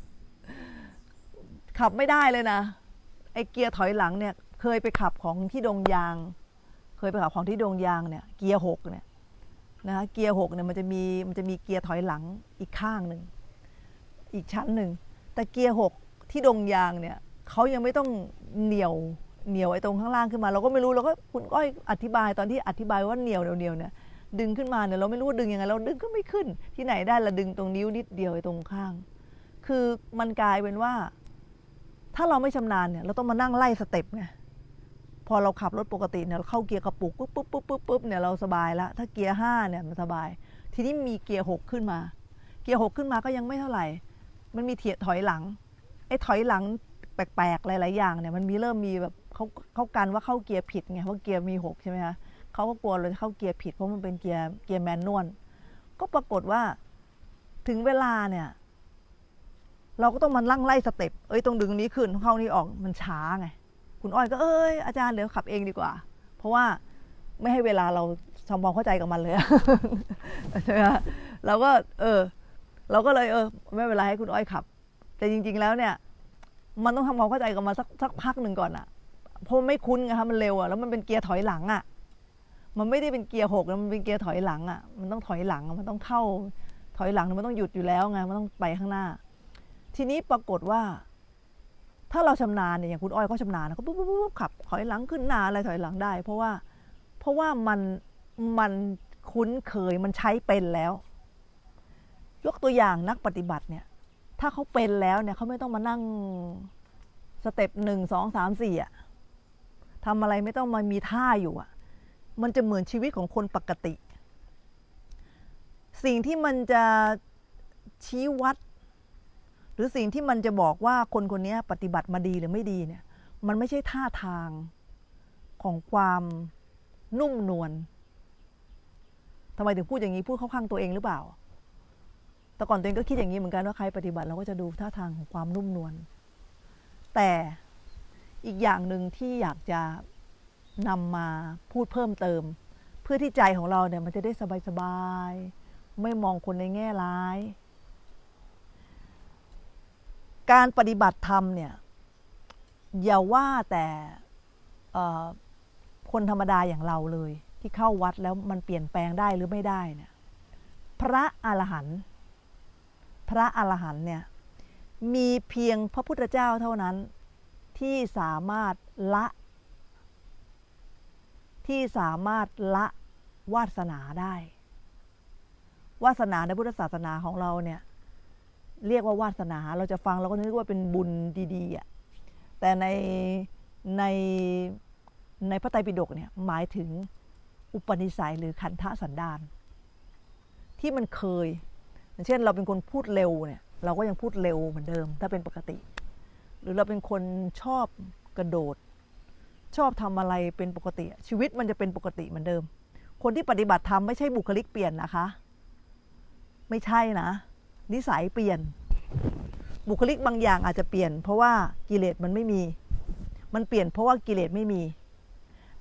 ขับไม่ได้เลยนะไอ้เกียร์ถอยหลังเนี่ยเคยไปขับของที่ดงยางเคยไปขับของที่ดงยางเนี่ยเกียร์หกเนี่ยนะคะเกียร์หกเนี่ยมันจะมีมันจะมีเกียร์ถอยหลังอีกข้างหนึ่งอีกชั้นหนึ่งแต่เกียร์หกที่ดงยางเนี่ยเขายังไม่ต้องเหนี่ยวเหนี่ยวไอ้ตรงข้างล่างขึ้นมาเราก็ไม่รู้เราก็คุณก้อยอธิบายตอนที่อธิบายว่าเหนี่ยวเหนียวเนี่ยดึงขึ้นมาเนี่ยเราไม่รู้ว่าดึงยังไงเราดึงก็ไม่ขึ้นที่ไหนได้เราดึงตรงนิ้วนิดเดียวไอ้ตรงข้างคือมันกลายเป็นว่าถ้าเราไม่ชำนาญเนี่ยเราต้องมานั่งไล่สเต็ปไงพอเราขับรถปกติเนี่ยเราเข้าเกียร์กระปุกปุ๊บปุ๊บปุ๊บปุ๊บปุ๊บเนี่ยเราสบายแล้วถ้าเกียร์ห้าเนี่ยมันสบายทีนี้มีเกียร์หกขึ้นมาเกียร์หกขึ้นมาก็ยังไม่เท่าไหร่มันมีเถียถอยหลังไอ้ถอยหลังแปลกๆหลายๆอย่างเนี่ยมันมีเริ่มมีแบบเขาเขากันว่าเข้าเกียร์ผิดไงเพราะเกียร์มีหกใช่ไหมคะเขาก็กลัวเราจะเข้าเกียร์ผิดเพราะมันเป็นเกียร์เกียร์แมนนวลก็ปรากฏว่าถึงเวลาเนี่ยเราก็ต้องมาลั่งไล่สเต็ปเอ้ยตรงดึงนี้ขึ้นเข้านี้ออกมันช้าไงคุณอ้อยก็เอ้ยอาจารย์เดี๋ยวขับเองดีกว่าเพราะว่าไม่ให้เวลาเราทำความเข้าใจกับมันเลยใช่ไหมคะเราก็เออเราก็เลยเออไม่เป็นไรให้คุณอ้อยขับแต่จริงๆแล้วเนี่ยมันต้องทำความเข้าใจกับมันสักสักพักหนึ่งก่อนอ่ะเพราะไม่คุ้นไงคะมันเร็วอ่ะแล้วมันเป็นเกียร์ถอยหลังอ่ะมันไม่ได้เป็นเกียร์หกแล้วมันเป็นเกียร์ถอยหลังอ่ะมันต้องถอยหลังมันต้องเข้าถอยหลังมันต้องหยุดอยู่แล้วไงมันต้องไปข้างหน้าทีนี้ปรากฏว่าถ้าเราชำนาญเนี่ยอย่างคุณอ้อยเขาชำนาญเขาปุ๊บปุ๊บปุ๊บขับถอยหลังขึ้นหน้าอะไรถอยหลังได้เพราะว่าเพราะว่ามันมันคุ้นเคยมันใช้เป็นแล้วยกตัวอย่างนักปฏิบัติเนี่ยถ้าเขาเป็นแล้วเนี่ยเขาไม่ต้องมานั่งสเต็ปหนึ่งสองสามสี่อ่ะทำอะไรไม่ต้องมามีท่าอยู่อ่ะมันจะเหมือนชีวิตของคนปกติสิ่งที่มันจะชี้วัดหรือสิ่งที่มันจะบอกว่าคนคนนี้ปฏิบัติมาดีหรือไม่ดีเนี่ยมันไม่ใช่ท่าทางของความนุ่มนวลทำไมถึงพูดอย่างนี้พูดเข้าข้างตัวเองหรือเปล่าแต่ก่อนตัวเองก็คิดอย่างนี้เหมือนกันว่าใครปฏิบัติเราก็จะดูท่าทางของความนุ่มนวลแต่อีกอย่างหนึ่งที่อยากจะนำมาพูดเพิ่มเติมเพื่อที่ใจของเราเนี่ยมันจะได้สบายๆไม่มองคนในแง่ร้ายการปฏิบัติธรรมเนี่ยอย่าว่าแต่คนธรรมดาอย่างเราเลยที่เข้าวัดแล้วมันเปลี่ยนแปลงได้หรือไม่ได้เนี่ยพระอรหันต์พระอรหันต์เนี่ยมีเพียงพระพุทธเจ้าเท่านั้นที่สามารถละที่สามารถละวาสนาได้วาสนาในพุทธศาสนาของเราเนี่ยเรียกว่าวาสนาเราจะฟังเราก็นึกว่าเป็นบุญดีๆอ่ะแต่ในในในพระไตรปิฎกเนี่ยหมายถึงอุปนิสัยหรือขันธสันดานที่มันเคยอย่างเช่นเราเป็นคนพูดเร็วเนี่ยเราก็ยังพูดเร็วเหมือนเดิมถ้าเป็นปกติหรือเราเป็นคนชอบกระโดดชอบทำอะไรเป็นปกติชีวิตมันจะเป็นปกติเหมือนเดิมคนที่ปฏิบัติธรรมไม่ใช่บุคลิกเปลี่ยนนะคะไม่ใช่นะนิสัยเปลี่ยนบุคลิกบางอย่างอาจจะเปลี่ยนเพราะว่ากิเลสมันไม่มีมันเปลี่ยนเพราะว่ากิเลสไม่มี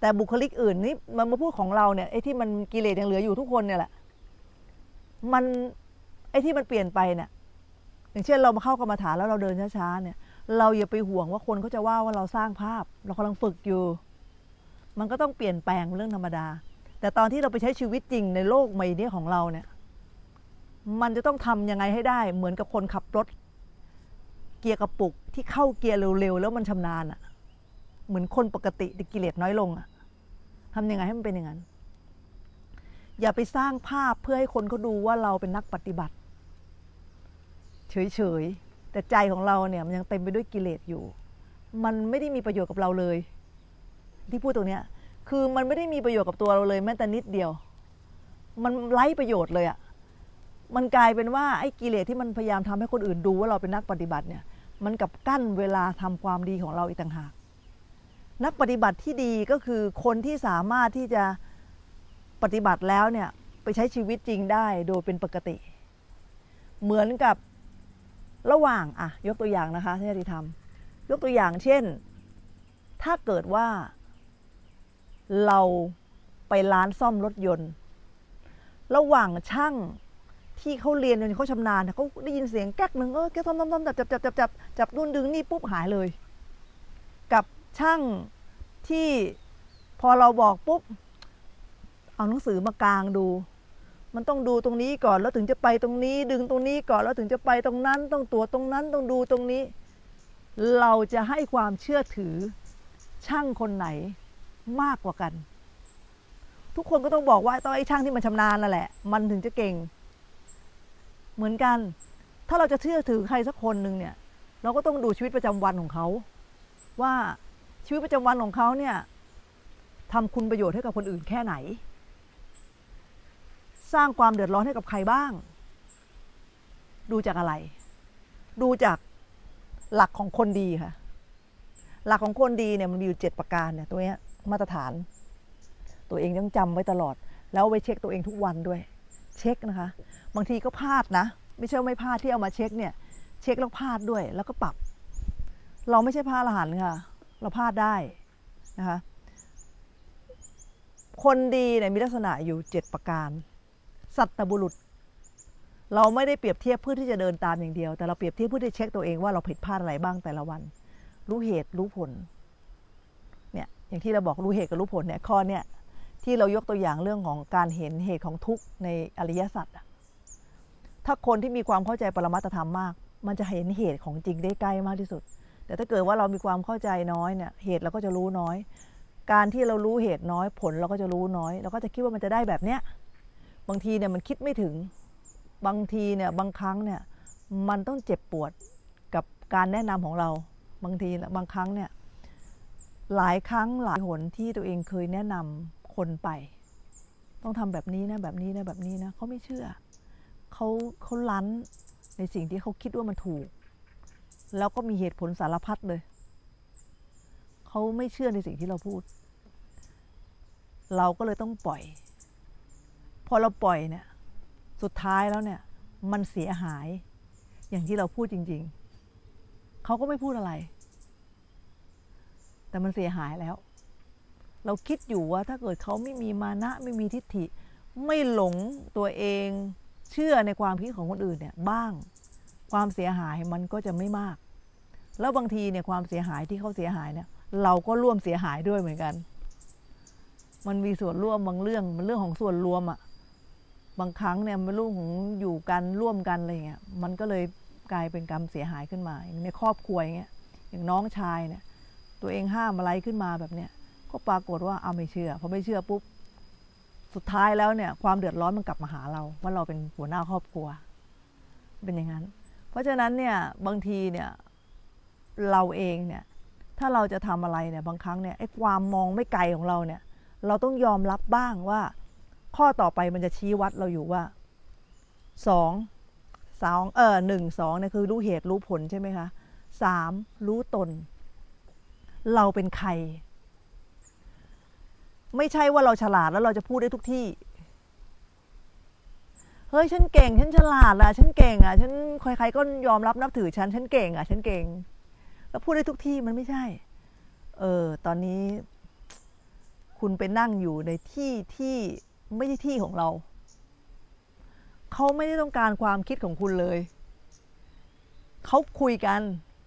แต่บุคลิกอื่นนี่มันมาพูดของเราเนี่ยไอ้ที่มันกิเลสยังเหลืออยู่ทุกคนเนี่ยแหละมันไอ้ที่มันเปลี่ยนไปเนี่ยอย่างเช่นเรามาเข้ากรรมฐานแล้วเราเดินช้าๆเนี่ยเราอย่าไปห่วงว่าคนเขาจะว่าว่าเราสร้างภาพเรากำลังฝึกอยู่มันก็ต้องเปลี่ยนแปลงเรื่องธรรมดาแต่ตอนที่เราไปใช้ชีวิตจริงในโลกใบนี้ของเราเนี่ยมันจะต้องทำยังไงให้ได้เหมือนกับคนขับรถเกียร์กระปุกที่เข้าเกียร์เร็วๆแล้วมันชำนาญอ่ะเหมือนคนปกติแต่กิเลสน้อยลงอ่ะทำยังไงให้มันเป็นอย่างนั้นอย่าไปสร้างภาพเพื่อให้คนเขาดูว่าเราเป็นนักปฏิบัติเฉยๆแต่ใจของเราเนี่ยมันยังเต็มไปด้วยกิเลสอยู่มันไม่ได้มีประโยชน์กับเราเลยที่พูดตรงเนี้ยคือมันไม่ได้มีประโยชน์กับตัวเราเลยแม้แต่นิดเดียวมันไร้ประโยชน์เลยอ่ะมันกลายเป็นว่าไอ้กิเลสที่มันพยายามทำให้คนอื่นดูว่าเราเป็นนักปฏิบัติเนี่ยมันกับกั้นเวลาทำความดีของเราอีกต่างหากนักปฏิบัติที่ดีก็คือคนที่สามารถที่จะปฏิบัติแล้วเนี่ยไปใช้ชีวิตจริงได้โดยเป็นปกติเหมือนกับระหว่างอ่ะยกตัวอย่างนะคะที่จะทำยกตัวอย่างเช่นถ้าเกิดว่าเราไปร้านซ่อมรถยนต์ระหว่างช่างที่เขาเรียนจนเขาชำนาญเขาได้ยินเสียงแก๊กหนึ่งเออแก๊กต้อมๆจับจับจับจับจับจับนู่นดึงนี่ปุ๊บหายเลยกับช่างที่พอเราบอกปุ๊บเอาหนังสือมากางดูมันต้องดูตรงนี้ก่อนแล้วถึงจะไปตรงนี้ดึงตรงนี้ก่อนแล้วถึงจะไปตรงนั้นต้องตรวจตรงนั้นต้องดูตรงนี้เราจะให้ความเชื่อถือช่างคนไหนมากกว่ากันทุกคนก็ต้องบอกว่าต้องไอ้ช่างที่มันชำนาญนั่นแหละมันถึงจะเก่งเหมือนกันถ้าเราจะเชื่อถือใครสักคนหนึ่งเนี่ยเราก็ต้องดูชีวิตประจำวันของเขาว่าชีวิตประจำวันของเขาเนี่ยทำคุณประโยชน์ให้กับคนอื่นแค่ไหนสร้างความเดือดร้อนให้กับใครบ้างดูจากอะไรดูจากหลักของคนดีค่ะหลักของคนดีเนี่ยมันมีอยู่เจ็ดประการเนี่ยตัวนี้มาตรฐานตัวเองต้องจำไว้ตลอดแล้วไว้เช็คตัวเองทุกวันด้วยเช็คนะคะบางทีก็พลาดนะไม่ใช่ไม่พลาดที่เอามาเช็คเนี่ยเช็คแล้วพลาดด้วยแล้วก็ปรับเราไม่ใช่พระอรหันต์ค่ะเราพลาดได้นะคะคนดีเนี่ยมีลักษณะอยู่เจ็ดประการสัตบุรุษเราไม่ได้เปรียบเทียบเพื่อที่จะเดินตามอย่างเดียวแต่เราเปรียบเทียบเพื่อที่จะเช็คตัวเองว่าเราผิดพลาดอะไรบ้างแต่ละวันรู้เหตุรู้ผลเนี่ยอย่างที่เราบอกรู้เหตุกับรู้ผลเนี่ยข้อเนี่ยที่เรายกตัวอย่างเรื่องของการเห็นเหตุของทุกข์ในอริยสัจถ้าคนที่มีความเข้าใจปรมัตถธรรมมากมันจะเห็นเหตุของจริงได้ใกล้มากที่สุดแต่ถ้าเกิดว่าเรามีความเข้าใจน้อยเนี่ยเหตุเราก็จะรู้น้อยการที่เรารู้เหตุน้อยผลเราก็จะรู้น้อยเราก็จะคิดว่ามันจะได้แบบเนี้ยบางทีเนี่ยมันคิดไม่ถึงบางทีเนี่ยบางครั้งเนี่ยมันต้องเจ็บปวดกับการแนะนำของเราบางทีบางครั้งเนี่ยหลายครั้งหลายหนที่ตัวเองเคยแนะนำคนไปต้องทำแบบนี้นะแบบนี้นะแบบนี้นะเขาไม่เชื่อเขาเขาลั้นในสิ่งที่เขาคิดว่ามันถูกแล้วก็มีเหตุผลสารพัดเลยเขาไม่เชื่อในสิ่งที่เราพูดเราก็เลยต้องปล่อยพอเราปล่อยเนี่ยสุดท้ายแล้วเนี่ยมันเสียหายอย่างที่เราพูดจริงๆเขาก็ไม่พูดอะไรแต่มันเสียหายแล้วเราคิดอยู่ว่าถ้าเกิดเขาไม่มีมานะไม่มีทิฏฐิไม่หลงตัวเองเชื่อในความคิดของคนอื่นเนี่ยบ้างความเสียหายมันก็จะไม่มากแล้วบางทีเนี่ยความเสียหายที่เขาเสียหายเนี่ยเราก็ร่วมเสียหายด้วยเหมือนกันมันมีส่วนร่วมบางเรื่องมันเรื่องของส่วนรวมอ่ะบางครั้งเนี่ยมันเรื่องของอยู่กันร่วมกันอะไรเงี้ยมันก็เลยกลายเป็นกรรมเสียหายขึ้นมาในครอบครัวอย่างเงี้ยอย่างน้องชายเนี่ยตัวเองห้ามอะไรขึ้นมาแบบเนี้ยก็ปรากฏว่าเอาไม่เชื่อพอไม่เชื่อปุ๊บสุดท้ายแล้วเนี่ยความเดือดร้อนมันกลับมาหาเราว่าเราเป็นหัวหน้าครอบครัวเป็นอย่างนั้นเพราะฉะนั้นเนี่ยบางทีเนี่ยเราเองเนี่ยถ้าเราจะทำอะไรเนี่ยบางครั้งเนี่ยไอ้ความมองไม่ไกลของเราเนี่ยเราต้องยอมรับบ้างว่าข้อต่อไปมันจะชี้วัดเราอยู่ว่าสองสองเออหนึ่งสองเนี่ยคือรู้เหตุรู้ผลใช่ไหมคะสามรู้ตนเราเป็นใครไม่ใช่ว่าเราฉลาดแล้วเราจะพูดได้ทุกที่เฮ้ยฉันเก่งฉันฉลาดอ่ะฉันเก่งอ่ะฉันใครๆก็ยอมรับนับถือฉันฉันเก่งอ่ะฉันเก่งแล้วพูดได้ทุกที่มันไม่ใช่เออตอนนี้คุณไปนั่งอยู่ในที่ที่ไม่ใช่ที่ของเราเขาไม่ได้ต้องการความคิดของคุณเลยเขาคุยกัน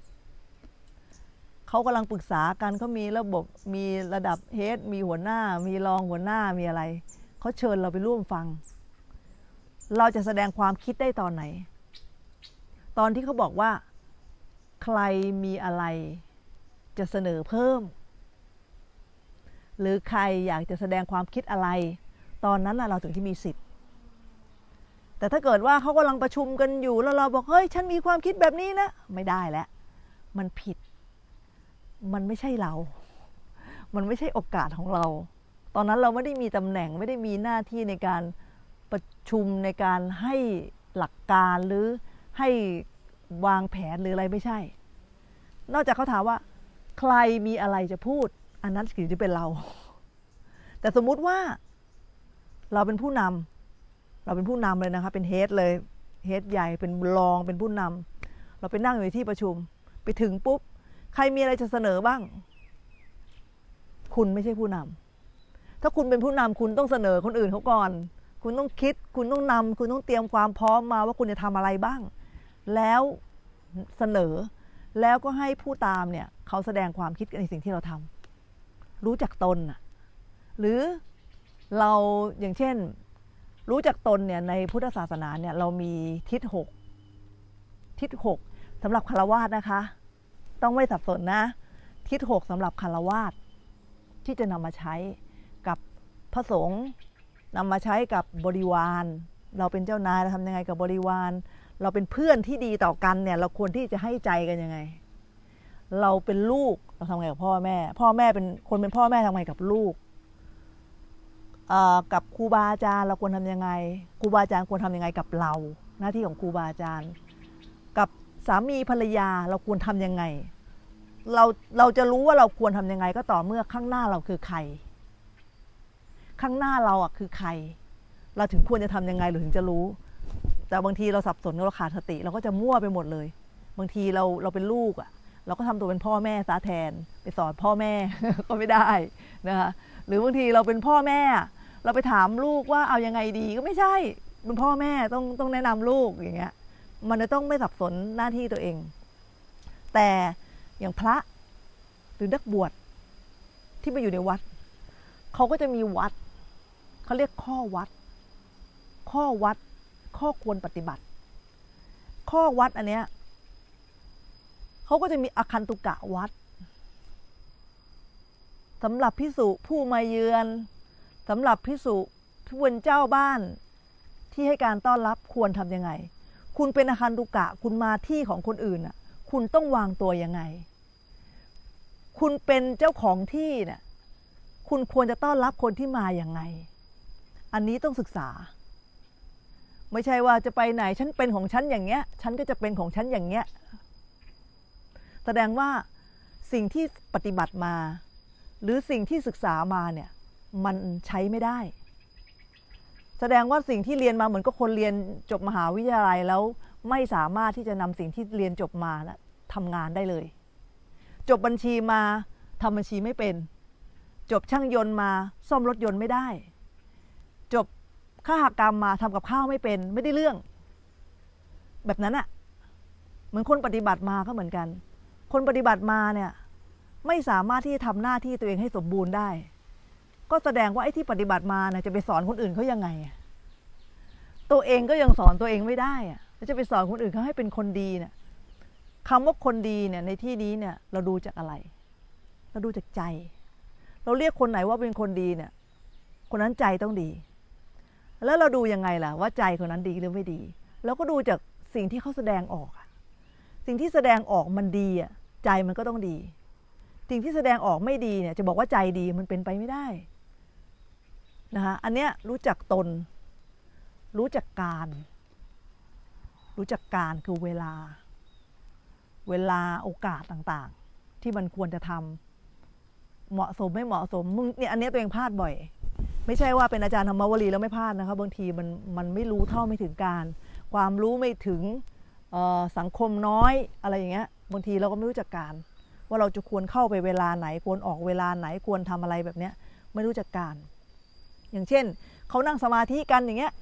เขากำลังปรึกษากันเขามีระบบมีระดับเฮดมีหัวหน้ามีรองหัวหน้ามีอะไรเขาเชิญเราไปร่วมฟังเราจะแสดงความคิดได้ตอนไหนตอนที่เขาบอกว่าใครมีอะไรจะเสนอเพิ่มหรือใครอยากจะแสดงความคิดอะไรตอนนั้นเราถึงที่มีสิทธิ์แต่ถ้าเกิดว่าเขากำลังประชุมกันอยู่แล้วเราบอกเฮ้ยฉันมีความคิดแบบนี้นะไม่ได้แล้วมันผิดมันไม่ใช่เรามันไม่ใช่โอกาสของเราตอนนั้นเราไม่ได้มีตำแหน่งไม่ได้มีหน้าที่ในการประชุมในการให้หลักการหรือให้วางแผนหรืออะไรไม่ใช่นอกจากเขาถามว่าใครมีอะไรจะพูดอันนั้นคือจะเป็นเราแต่สมมุติว่าเราเป็นผู้นำเราเป็นผู้นำเลยนะคะเป็นเฮดเลยเฮดใหญ่เป็นรองเป็นผู้นำเราไปนั่งอยู่ในที่ประชุมไปถึงปุ๊บใครมีอะไรจะเสนอบ้างคุณไม่ใช่ผู้นำถ้าคุณเป็นผู้นำคุณต้องเสนอคนอื่นเขาก่อนคุณต้องคิดคุณต้องนำคุณต้องเตรียมความพร้อมมาว่าคุณจะทำอะไรบ้างแล้วเสนอแล้วก็ให้ผู้ตามเนี่ยเขาแสดงความคิดในสิ่งที่เราทำรู้จักตนน่ะหรือเราอย่างเช่นรู้จักตนเนี่ยในพุทธศาสนาเนี่ยเรามีทิศหกทิศหกสำหรับฆราวาสนะคะต้องไม่สับสนนะทิศหกสำหรับฆราวาสที่จะนำมาใช้กับพระสงฆ์นำมาใช้กับบริวารเราเป็นเจ้านายเราทำยังไงกับบริวารเราเป็นเพื่อนที่ดีต่อกันเนี่ยเราควรที่จะให้ใจกันยังไงเราเป็นลูกเราทำไงกับพ่อแม่พ่อแม่เป็นคนเป็นพ่อแม่ทำไงกับลูกกับครูบาอาจารย์เราควรทำยังไงครูบาอาจารย์ควรทำยังไงกับเราหน้าที่ของครูบาอาจารย์กับสามีภรรยาเราควรทำยังไงเราเราจะรู้ว่าเราควรทำยังไงก็ต่อเมื่อข้างหน้าเราคือใครข้างหน้าเราอ่ะคือใครเราถึงควรจะทำยังไงเราถึงจะรู้แต่บางทีเราสับสนเราขาดสติเราก็จะมั่วไปหมดเลยบางทีเราเราเป็นลูกอ่ะเราก็ทำตัวเป็นพ่อแม่ซะแทนไปสอนพ่อแม่ ก็ไม่ได้นะคะหรือบางทีเราเป็นพ่อแม่เราไปถามลูกว่าเอายังไงดีก็ไม่ใช่เป็นพ่อแม่ต้องต้องแนะนำลูกอย่างเงี้ยมันจะต้องไม่สับสนหน้าที่ตัวเองแต่อย่างพระหรือนักบวชที่ไปอยู่ในวัดเขาก็จะมีวัดเขาเรียกข้อวัดข้อวัดข้อควรปฏิบัติข้อวัดอันเนี้ยเขาก็จะมีอคันตุกะวัดสำหรับภิกษุผู้มาเยือนสำหรับภิกษุผู้เป็นเจ้าบ้านที่ให้การต้อนรับควรทำยังไงคุณเป็นอคันตุกะคุณมาที่ของคนอื่นน่ะคุณต้องวางตัวยังไงคุณเป็นเจ้าของที่เนี่ยคุณควรจะต้อนรับคนที่มาอย่างไงอันนี้ต้องศึกษาไม่ใช่ว่าจะไปไหนฉันเป็นของฉันอย่างเงี้ยฉันก็จะเป็นของฉันอย่างเงี้ยแสดงว่าสิ่งที่ปฏิบัติมาหรือสิ่งที่ศึกษามาเนี่ยมันใช้ไม่ได้แสดงว่าสิ่งที่เรียนมาเหมือนกับคนเรียนจบมหาวิทยาลัยแล้วไม่สามารถที่จะนำสิ่งที่เรียนจบมานะทำงานได้เลยจบบัญชีมาทำบัญชีไม่เป็นจบช่างยนต์มาซ่อมรถยนต์ไม่ได้จบข้าหกรรมมาทำกับข้าวไม่เป็นไม่ได้เรื่องแบบนั้นอะเหมือนคนปฏิบัติมาก็เหมือนกันคนปฏิบัติมาเนี่ยไม่สามารถที่จะทำหน้าที่ตัวเองให้สมบูรณ์ได้ก็แสดงว่าไอ้ที่ปฏิบัติมาเนี่ยจะไปสอนคนอื่นเขายังไงตัวเองก็ยังสอนตัวเองไม่ได้อะแล้วจะไปสอนคนอื่นเขาให้เป็นคนดีเนี่ยคำว่าคนดีเนี่ยในที่นี้เนี่ยเราดูจากอะไรเราดูจากใจเราเรียกคนไหนว่าเป็นคนดีเนี่ยคนนั้นใจต้องดีแล้วเราดูยังไงล่ะว่าใจคนนั้นดีหรือไม่ดีแล้วก็ดูจากสิ่งที่เขาแสดงออกสิ่งที่แสดงออกมันดีอ่ะใจมันก็ต้องดีสิ่งที่แสดงออกไม่ดีเนี่ยจะบอกว่าใจดีมันเป็นไปไม่ได้นะคะอันเนี้ยรู้จักตนรู้จักการรู้จักการคือเวลาเวลาโอกาสต่างๆที่มันควรจะทำเหมาะสมไม่เหมาะสมมึงเนี่ยอันนี้ตัวเองพลาดบ่อยไม่ใช่ว่าเป็นอาจารย์ธรรมวลีแล้วไม่พลาดนะคะบางทีมันมันไม่รู้เท่าไม่ถึงการความรู้ไม่ถึงสังคมน้อยอะไรอย่างเงี้ยบางทีเราก็ไม่รู้จักการว่าเราจะควรเข้าไปเวลาไหนควรออกเวลาไหนควรทำอะไรแบบเนี้ยไม่รู้จักการอย่างเช่นเขานั่งสมาธิกันอย่างเงี้ย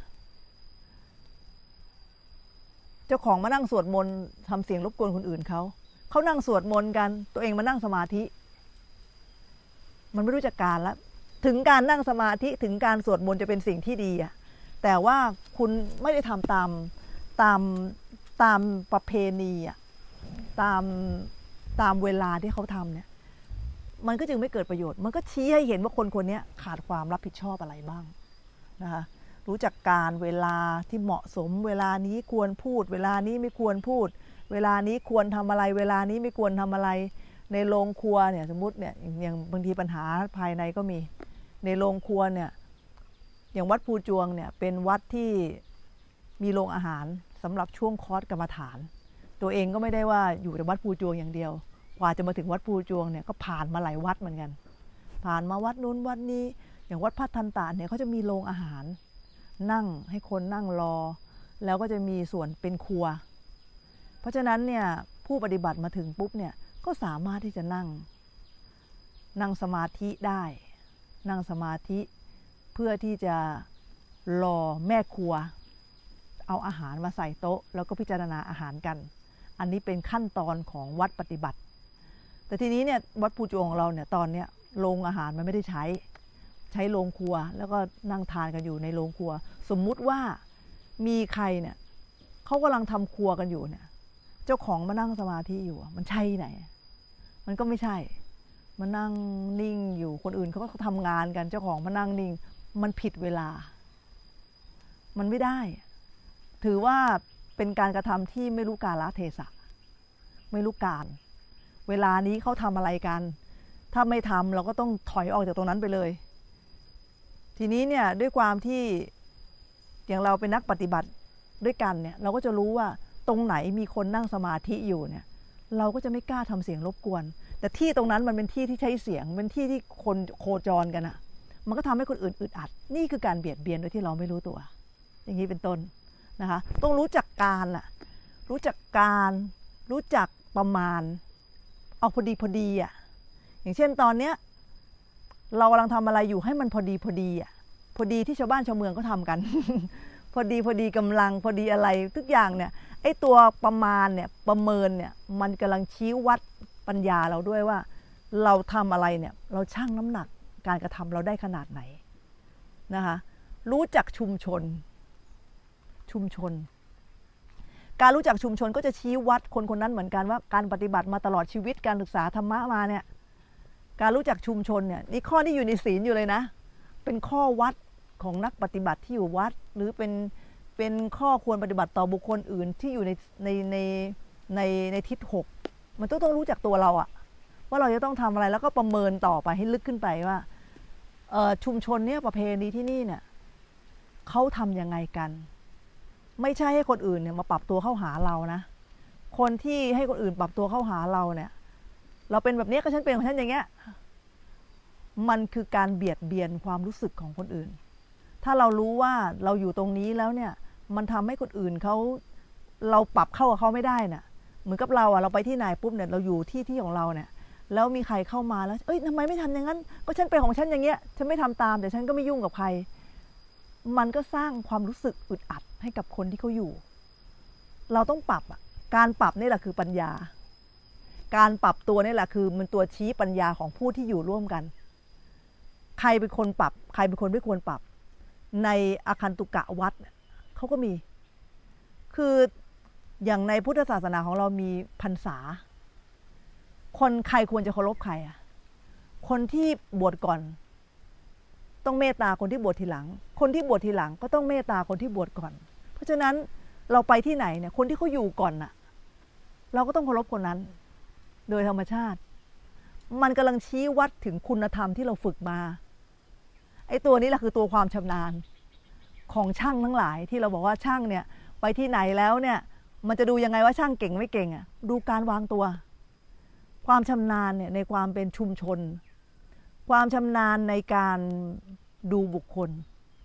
เจ้าของมานั่งสวดมนต์ทำเสียงรบกวนคนอื่นเขาเขานั่งสวดมนต์กันตัวเองมานั่งสมาธิมันไม่รู้จักการแล้วถึงการนั่งสมาธิถึงการสวดมนต์จะเป็นสิ่งที่ดีอะแต่ว่าคุณไม่ได้ทำตามตามตามประเพณีอะตามตามเวลาที่เขาทำเนี่ยมันก็จึงไม่เกิดประโยชน์มันก็ชี้ให้เห็นว่าคนคนนี้ขาดความรับผิดชอบอะไรบ้างนะคะรู้จักการเวลาที่เหมาะสมเวลานี้ควรพูดเวลานี้ไม่ควรพูดเวลานี้ควรทำอะไรเวลานี้ไม่ควรทำอะไรในโรงครัวเนี่ยสมมติเนี่ยอย่างบางทีปัญหาภายในก็มีในโรงครัวเนี่ยอย่างวัดภูจวงเนี่ยเป็นวัดที่มีโรงอาหารสำหรับช่วงคอร์สกรรมฐานตัวเองก็ไม่ได้ว่าอยู่แต่วัดภูจวงอย่างเดียวกว่าจะมาถึงวัดภูจวงเนี่ยก็ผ่านมาหลายวัดเหมือนกันผ่านมาวัดนู้นวัดนี้อย่างวัดพัฒทันตะเนี่ยเขาจะมีโรงอาหารนั่งให้คนนั่งรอแล้วก็จะมีส่วนเป็นครัวเพราะฉะนั้นเนี่ยผู้ปฏิบัติมาถึงปุ๊บเนี่ยก็สามารถที่จะนั่งนั่งสมาธิได้นั่งสมาธิเพื่อที่จะรอแม่ครัวเอาอาหารมาใส่โต๊ะแล้วก็พิจารณาอาหารกันอันนี้เป็นขั้นตอนของวัดปฏิบัติแต่ทีนี้เนี่ยวัดภูจวงของเราเนี่ยตอนเนี้ยโรงอาหารมันไม่ได้ใช้ใช้โรงครัวแล้วก็นั่งทานกันอยู่ในโรงครัวสมมุติว่ามีใครเนี่ยเขากำลังทำครัวกันอยู่เนี่ยเจ้าของมานั่งสมาธิอยู่มันใช่ไหนมันก็ไม่ใช่มานั่งนิ่งอยู่คนอื่นเขาก็ทำงานกันเจ้าของมานั่งนิ่งมันผิดเวลามันไม่ได้ถือว่าเป็นการกระทำที่ไม่รู้กาลเทศะไม่รู้การเวลานี้เขาทำอะไรกันถ้าไม่ทำเราก็ต้องถอยออกจากตรงนั้นไปเลยทีนี้เนี่ยด้วยความที่อย่างเราเป็นนักปฏิบัติด้วยกันเนี่ยเราก็จะรู้ว่าตรงไหนมีคนนั่งสมาธิอยู่เนี่ยเราก็จะไม่กล้าทำเสียงรบกวนแต่ที่ตรงนั้นมันเป็นที่ที่ใช้เสียงเป็นที่ที่คนโคจรกันอะมันก็ทำให้คนอื่นอึดอัดนี่คือการเบียดเบียนโดยที่เราไม่รู้ตัวอย่างนี้เป็นต้นนะคะต้องรู้จักการล่ะรู้จักการรู้จักประมาณเอาพอดีพอดีอ่ะอย่างเช่นตอนเนี้ยเรากำลังทำอะไรอยู่ให้มันพอดีพอดีอ่ะพอดีที่ชาวบ้านชาวเมืองก็ทำกัน พอดีพอดีกำลังพอดีอะไรทุกอย่างเนี่ยไอ้ตัวประมาณเนี่ยประเมินเนี่ยมันกำลังชี้วัดปัญญาเราด้วยว่าเราทำอะไรเนี่ยเราชั่งน้ำหนักการกระทำเราได้ขนาดไหนนะคะรู้จักชุมชนชุมชนการรู้จักชุมชนก็จะชี้วัดคนคนนั้นเหมือนกันว่าการปฏิบัติมาตลอดชีวิตการศึกษาธรรมะมาเนี่ยการรู้จักชุมชนเนี่ยนี่ข้อที่อยู่ในศีลอยู่เลยนะเป็นข้อวัดของนักปฏิบัติที่อยู่วัดหรือเป็นเป็นข้อควรปฏิบัติต่อบุคคลอื่นที่อยู่ในในในในในทิศหกมันต้องต้องรู้จักตัวเราอะว่าเราจะต้องทำอะไรแล้วก็ประเมินต่อไปให้ลึกขึ้นไปว่าชุมชนเนี่ยประเพณีที่นี่เนี่ยเขาทำยังไงกันไม่ใช่ให้คนอื่นเนี่ยมาปรับตัวเข้าหาเรานะคนที่ให้คนอื่นปรับตัวเข้าหาเราเนี่ยเราเป็นแบบนี้ก็ฉันเป็นของฉันอย่างเงี้ยมันคือการเบียดเบียนความรู้สึกของคนอื่นถ้าเรารู้ว่าเราอยู่ตรงนี้แล้วเนี่ยมันทำให้คนอื่นเขาเราปรับเข้ากับเขาไม่ได้น่ะเหมือนกับเราอะเราไปที่ไหนปุ๊บเนี่ยเราอยู่ที่ที่ของเราเนี่ยแล้วมีใครเข้ามาแล้วเอ้ยทำไมไม่ทำอย่างนั้นก็ฉันเป็นของฉันอย่างเงี้ยฉันไม่ทำตามแต่ฉันก็ไม่ยุ่งกับใครมันก็สร้างความรู้สึกอึดอัดให้กับคนที่เขาอยู่เราต้องปรับอ่ะการปรับนี่แหละคือปัญญาการปรับตัวนี่แหละคือมันตัวชี้ปัญญาของผู้ที่อยู่ร่วมกันใครเป็นคนปรับใครเป็นคนไม่ควรปรับในอาคันตุกะวัดเขาก็มีคืออย่างในพุทธศาสนาของเรามีพรรษาคนใครควรจะเคารพใครอ่ะคนที่บวชก่อนต้องเมตตาคนที่บวชทีหลังคนที่บวชทีหลังก็ต้องเมตตาคนที่บวชก่อนเพราะฉะนั้นเราไปที่ไหนเนี่ยคนที่เขาอยู่ก่อนน่ะเราก็ต้องเคารพคนนั้นโดยธรรมชาติมันกำลังชี้วัดถึงคุณธรรมที่เราฝึกมาไอ้ตัวนี้แหละคือตัวความชำนาญของช่างทั้งหลายที่เราบอกว่าช่างเนี่ยไปที่ไหนแล้วเนี่ยมันจะดูยังไงว่าช่างเก่งไม่เก่งอ่ะดูการวางตัวความชำนาญเนี่ยในความเป็นชุมชนความชำนาญในการดูบุคคล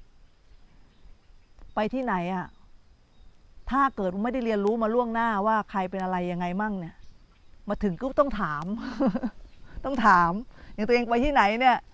ไปที่ไหนอ่ะถ้าเกิดไม่ได้เรียนรู้มาล่วงหน้าว่าใครเป็นอะไรยังไงมั่งเนี่ยมาถึงก็ต้องถาม ต้องถามอย่างตัวเองไปที่ไหนเนี่ย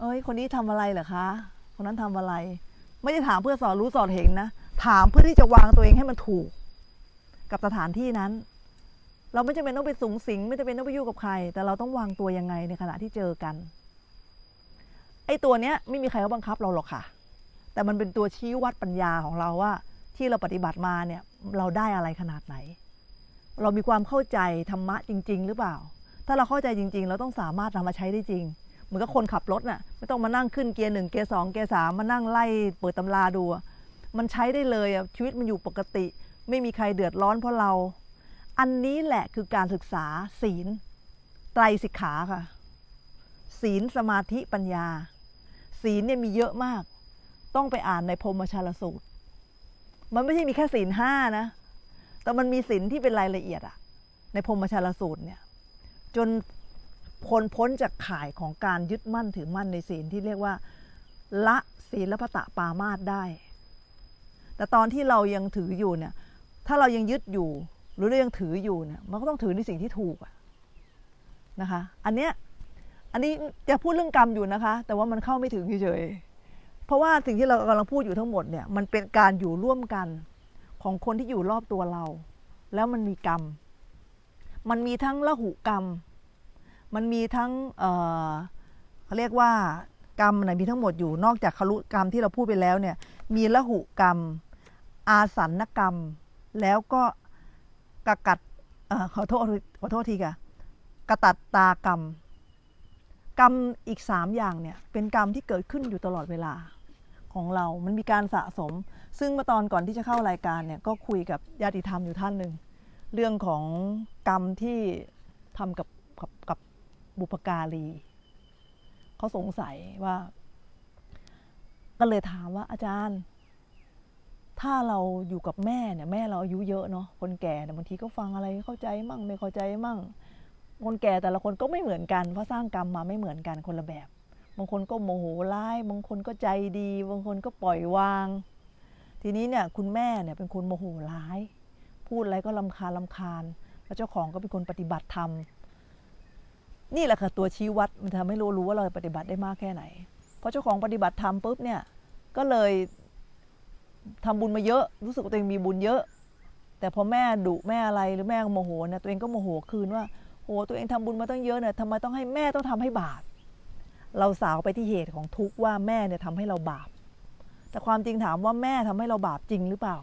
เอ้ยคนนี้ทำอะไรเหรอคะคนนั้นทำอะไรไม่ได้ถามเพื่อสอนรู้สอนเห็นนะถามเพื่อที่จะวางตัวเองให้มันถูกกับสถานที่นั้นเราไม่จำเป็นต้องไปสูงสิงไม่จำเป็นต้องไปยุ่งกับใครแต่เราต้องวางตัวยังไงในขณะที่เจอกันไอ้ตัวเนี้ยไม่มีใครเขาบังคับเราหรอกค่ะแต่มันเป็นตัวชี้วัดปัญญาของเราว่าที่เราปฏิบัติมาเนี่ยเราได้อะไรขนาดไหนเรามีความเข้าใจธรรมะจริงๆหรือเปล่าถ้าเราเข้าใจจริงๆเราต้องสามารถนำมาใช้ได้จริงเหมือนกับคนขับรถน่ะไม่ต้องมานั่งขึ้นเกียร์หนึ่งเกียร์สองเกียร์สามมานั่งไล่เปิดตำราดูมันใช้ได้เลยชีวิตมันอยู่ปกติไม่มีใครเดือดร้อนเพราะเราอันนี้แหละคือการศึกษาศีลไตรสิกขาค่ะศีลสมาธิปัญญาศีลเนี่ยมีเยอะมากต้องไปอ่านในพรหมชาลสูตรมันไม่ใช่มีแค่ศีลห้านะแต่มันมีศีลที่เป็นรายละเอียดอะในพรหมชาลสูตรเนี่ยจนพ้นพ้นจากข่ายของการยึดมั่นถือมั่นในศีลที่เรียกว่าละศีลปตปามาสได้แต่ตอนที่เรายังถืออยู่เนี่ยถ้าเรายังยึดอยู่หรือเรายังถืออยู่เนี่ยมันก็ต้องถือในสิ่งที่ถูกนะคะอันเนี้ยอันนี้จะพูดเรื่องกรรมอยู่นะคะแต่ว่ามันเข้าไม่ถึงเฉยๆเพราะว่าสิ่งที่เรากำลังพูดอยู่ทั้งหมดเนี่ยมันเป็นการอยู่ร่วมกันของคนที่อยู่รอบตัวเราแล้วมันมีกรรมมันมีทั้งละหุกรรมมันมีทั้งเอ่อเขาเรียกว่ากรรมไหนมีทั้งหมดอยู่นอกจากคลุกรรมที่เราพูดไปแล้วเนี่ยมีละหุกรรมอาสันนกรรมแล้วก็กะกัดขอโทษขอโทษทีค่ะกะตัดตากรรมกรรมอีกสามอย่างเนี่ยเป็นกรรมที่เกิดขึ้นอยู่ตลอดเวลาของเรามันมีการสะสมซึ่งเมื่อตอนก่อนที่จะเข้ารายการเนี่ยก็คุยกับญาติธรรมอยู่ท่านหนึ่งเรื่องของกรรมที่ทำกับกับกับบุพการีเขาสงสัยว่าก็เลยถามว่าอาจารย์ถ้าเราอยู่กับแม่เนี่ยแม่เราอายุเยอะเนาะคนแก่เนี่ยบางทีก็ฟังอะไรเข้าใจมั่งไม่เข้าใจมั่งคนแก่แต่ละคนก็ไม่เหมือนกันเพราะสร้างกรรมมาไม่เหมือนกันคนละแบบบางคนก็โมโหร้ายบางคนก็ใจดีบางคนก็ปล่อยวางทีนี้เนี่ยคุณแม่เนี่ยเป็นคนโมโหร้ายพูดอะไรก็รำคาญรำคาญแล้วเจ้าของก็เป็นคนปฏิบัติธรรมนี่แหละค่ะตัวชี้วัดมันทำให้รู้รู้ว่าเราปฏิบัติได้มากแค่ไหนเพราะเจ้าของปฏิบัติธรรมปุ๊บเนี่ยก็เลยทำบุญมาเยอะรู้สึกว่าตัวเองมีบุญเยอะแต่พอแม่ดุแม่อะไรหรือแม่โมโหเนี่ยตัวเองก็โมโหคืนว่าโหตัวเองทำบุญมาตั้งเยอะเนี่ยทำไมต้องให้แม่ต้องทำให้บาปเราสาวไปที่เหตุของทุกข์ว่าแม่เนี่ยทำให้เราบาปแต่ความจริงถามว่าแม่ทำให้เราบาปจริงหรือเปล่า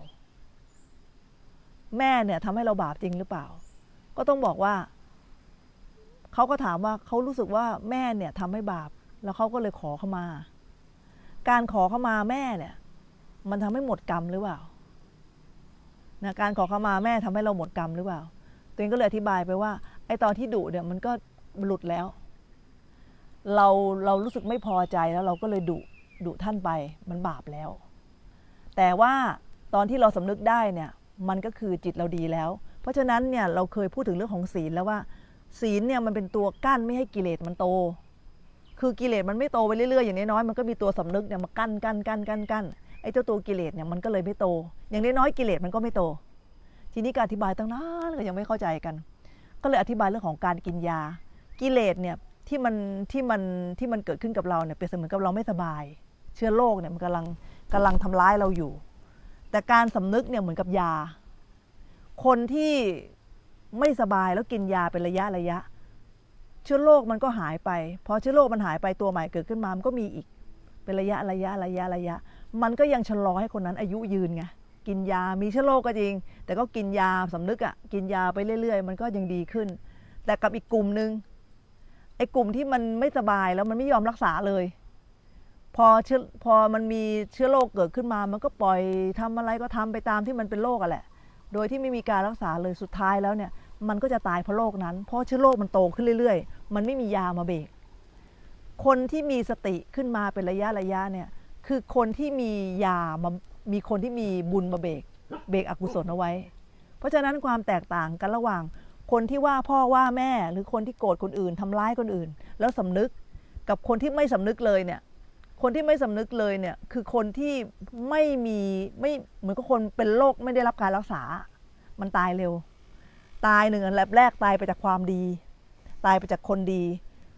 แม่เนี่ยทำให้เราบาปจริงหรือเปล่าก็ต้องบอกว่าเขาก็ถามว่าเขารู้สึกว่าแม่เนี่ยทำให้บาปแล้วเขาก็เลยขอเข้ามาการขอเข้ามาแม่เนี่ยมันทำให้หมดกรรมหรือเปล่านะการขอเข้ามาแม่ทำให้เราหมดกรรมหรือเปล่าตัวเองก็เลยอธิบายไปว่าไอ้ตอนที่ดุเนี่ยมันก็หลุดแล้วเราเรารู้สึกไม่พอใจแล้วเราก็เลยดุดุท่านไปมันบาปแล้วแต่ว่าตอนที่เราสำนึกได้เนี่ยมันก็คือจิตเราดีแล้วเพราะฉะนั้นเนี่ยเราเคยพูดถึงเรื่องของศีลแล้วว่าศีลเนี่ยมันเป็นตัวกั้นไม่ให้กิเลสมันโตคือกิเลสมันไม่โตไปเรื่อยๆอย่างน้อยๆมันก็มีตัวสำนึกเนี่ยมากั้นกั้นกั้นกั้นกั้นไอ้เจ้าตัวกิเลสเนี่ยมันก็เลยไม่โตอย่างน้อยๆกิเลสมันก็ไม่โตทีนี้การอธิบายตั้งนานก็ยังไม่เข้าใจกันก็เลยอธิบายเรื่องของการกินยากิเลสเนี่ยที่มันที่มันที่มันเกิดขึ้นกับเราเนี่ยเป็นเสมือนกับเราไม่สบายเชื้อโรคเนี่ยมันกำลังกำลังทำร้ายเราอยู่แต่การสำนึกเนี่ยเหมือนกับยาคนที่ไม่สบายแล้วกินยาเป็นระยะระยะเชื้อโรคมันก็หายไปพอเชื้อโรคมันหายไปตัวใหม่เกิดขึ้นมามันก็มีอีกเป็นระยะระยะระยะระยะมันก็ยังชะลอให้คนนั้นอายุยืนไงกินยามีเชื้อโรคก็จริงแต่ก็กินยาสำนึกอ่ะกินยาไปเรื่อยๆมันก็ยังดีขึ้นแต่กับอีกกลุ่มนึงไอ้กลุ่มที่มันไม่สบายแล้วมันไม่ยอมรักษาเลยพอเชื้อพอมันมีเชื้อโรคเกิดขึ้นมามันก็ปล่อยทำอะไรก็ทำไปตามที่มันเป็นโรคอ่ะแหละโดยที่ไม่มีการรักษาเลยสุดท้ายแล้วเนี่ยมันก็จะตายเพราะโรคนั้นเพราะเชื้อโรคมันโตขึ้นเรื่อยๆมันไม่มียามาเบรกคนที่มีสติขึ้นมาเป็นระยะระยะเนี่ยคือคนที่มียามามีคนที่มีบุญมาเบรกเบรกอกุศลเอาไว้เพราะฉะนั้นความแตกต่างกันระหว่างคนที่ว่าพ่อว่าแม่หรือคนที่โกรธคนอื่นทำร้ายคนอื่นแล้วสำนึกกับคนที่ไม่สำนึกเลยเนี่ยคนที่ไม่สำนึกเลยเนี่ยคือคนที่ไม่มีไม่เหมือนกับคนเป็นโรคไม่ได้รับการรักษามันตายเร็วตายหนึ่งอันแรกตายไปจากความดีตายไปจากคนดี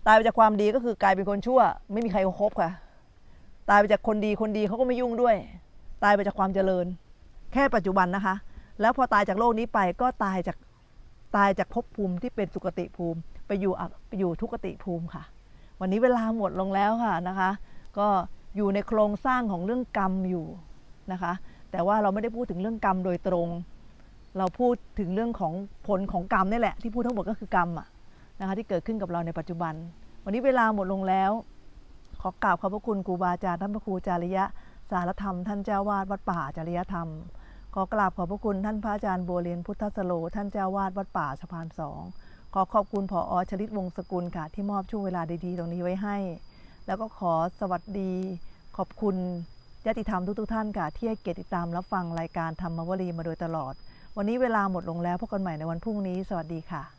ตายไปจากความดีก็คือกลายเป็นคนชั่วไม่มีใครคบค่ะตายไปจากคนดีคนดีเขาก็ไม่ยุ่งด้วยตายไปจากความเจริญแค่ปัจจุบันนะคะแล้วพอตายจากโลกนี้ไปก็ตายจากตายจากภพภูมิที่เป็นสุคติภูมิไปอยู่ไปอยู่ทุกขติภูมิค่ะวันนี้เวลาหมดลงแล้วค่ะนะคะก็อยู่ในโครงสร้างของเรื่องกรรมอยู่นะคะแต่ว่าเราไม่ได้พูดถึงเรื่องกรรมโดยตรงเราพูดถึงเรื่องของผลของกรรมนี่แหละที่พูดทั้งหมดก็คือกรรมอะนะคะที่เกิดขึ้นกับเราในปัจจุบันวันนี้เวลาหมดลงแล้วขอกราบขอบพระคุณครูบาอาจารย์ท่านพระครูจาริยะสารธรรมท่านเจ้าวาดวัดป่าจริยธรรมขอกราบขอบพระคุณท่านพระอาจารย์บัวเรียนพุทธสโลท่านเจ้าวาดวัดป่าสะพานสองขอขอบคุณผอ.ชลิตวงศ์สกุลค่ะที่มอบช่วงเวลาดีๆตรงนี้ไว้ให้แล้วก็ขอสวัสดีขอบคุณญาติธรรมทุกๆท่านค่ะที่ให้เกียรติติดตามรับฟังรายการธรรมวลีมาโดยตลอดวันนี้เวลาหมดลงแล้วพบกันใหม่ในวันพรุ่งนี้สวัสดีค่ะ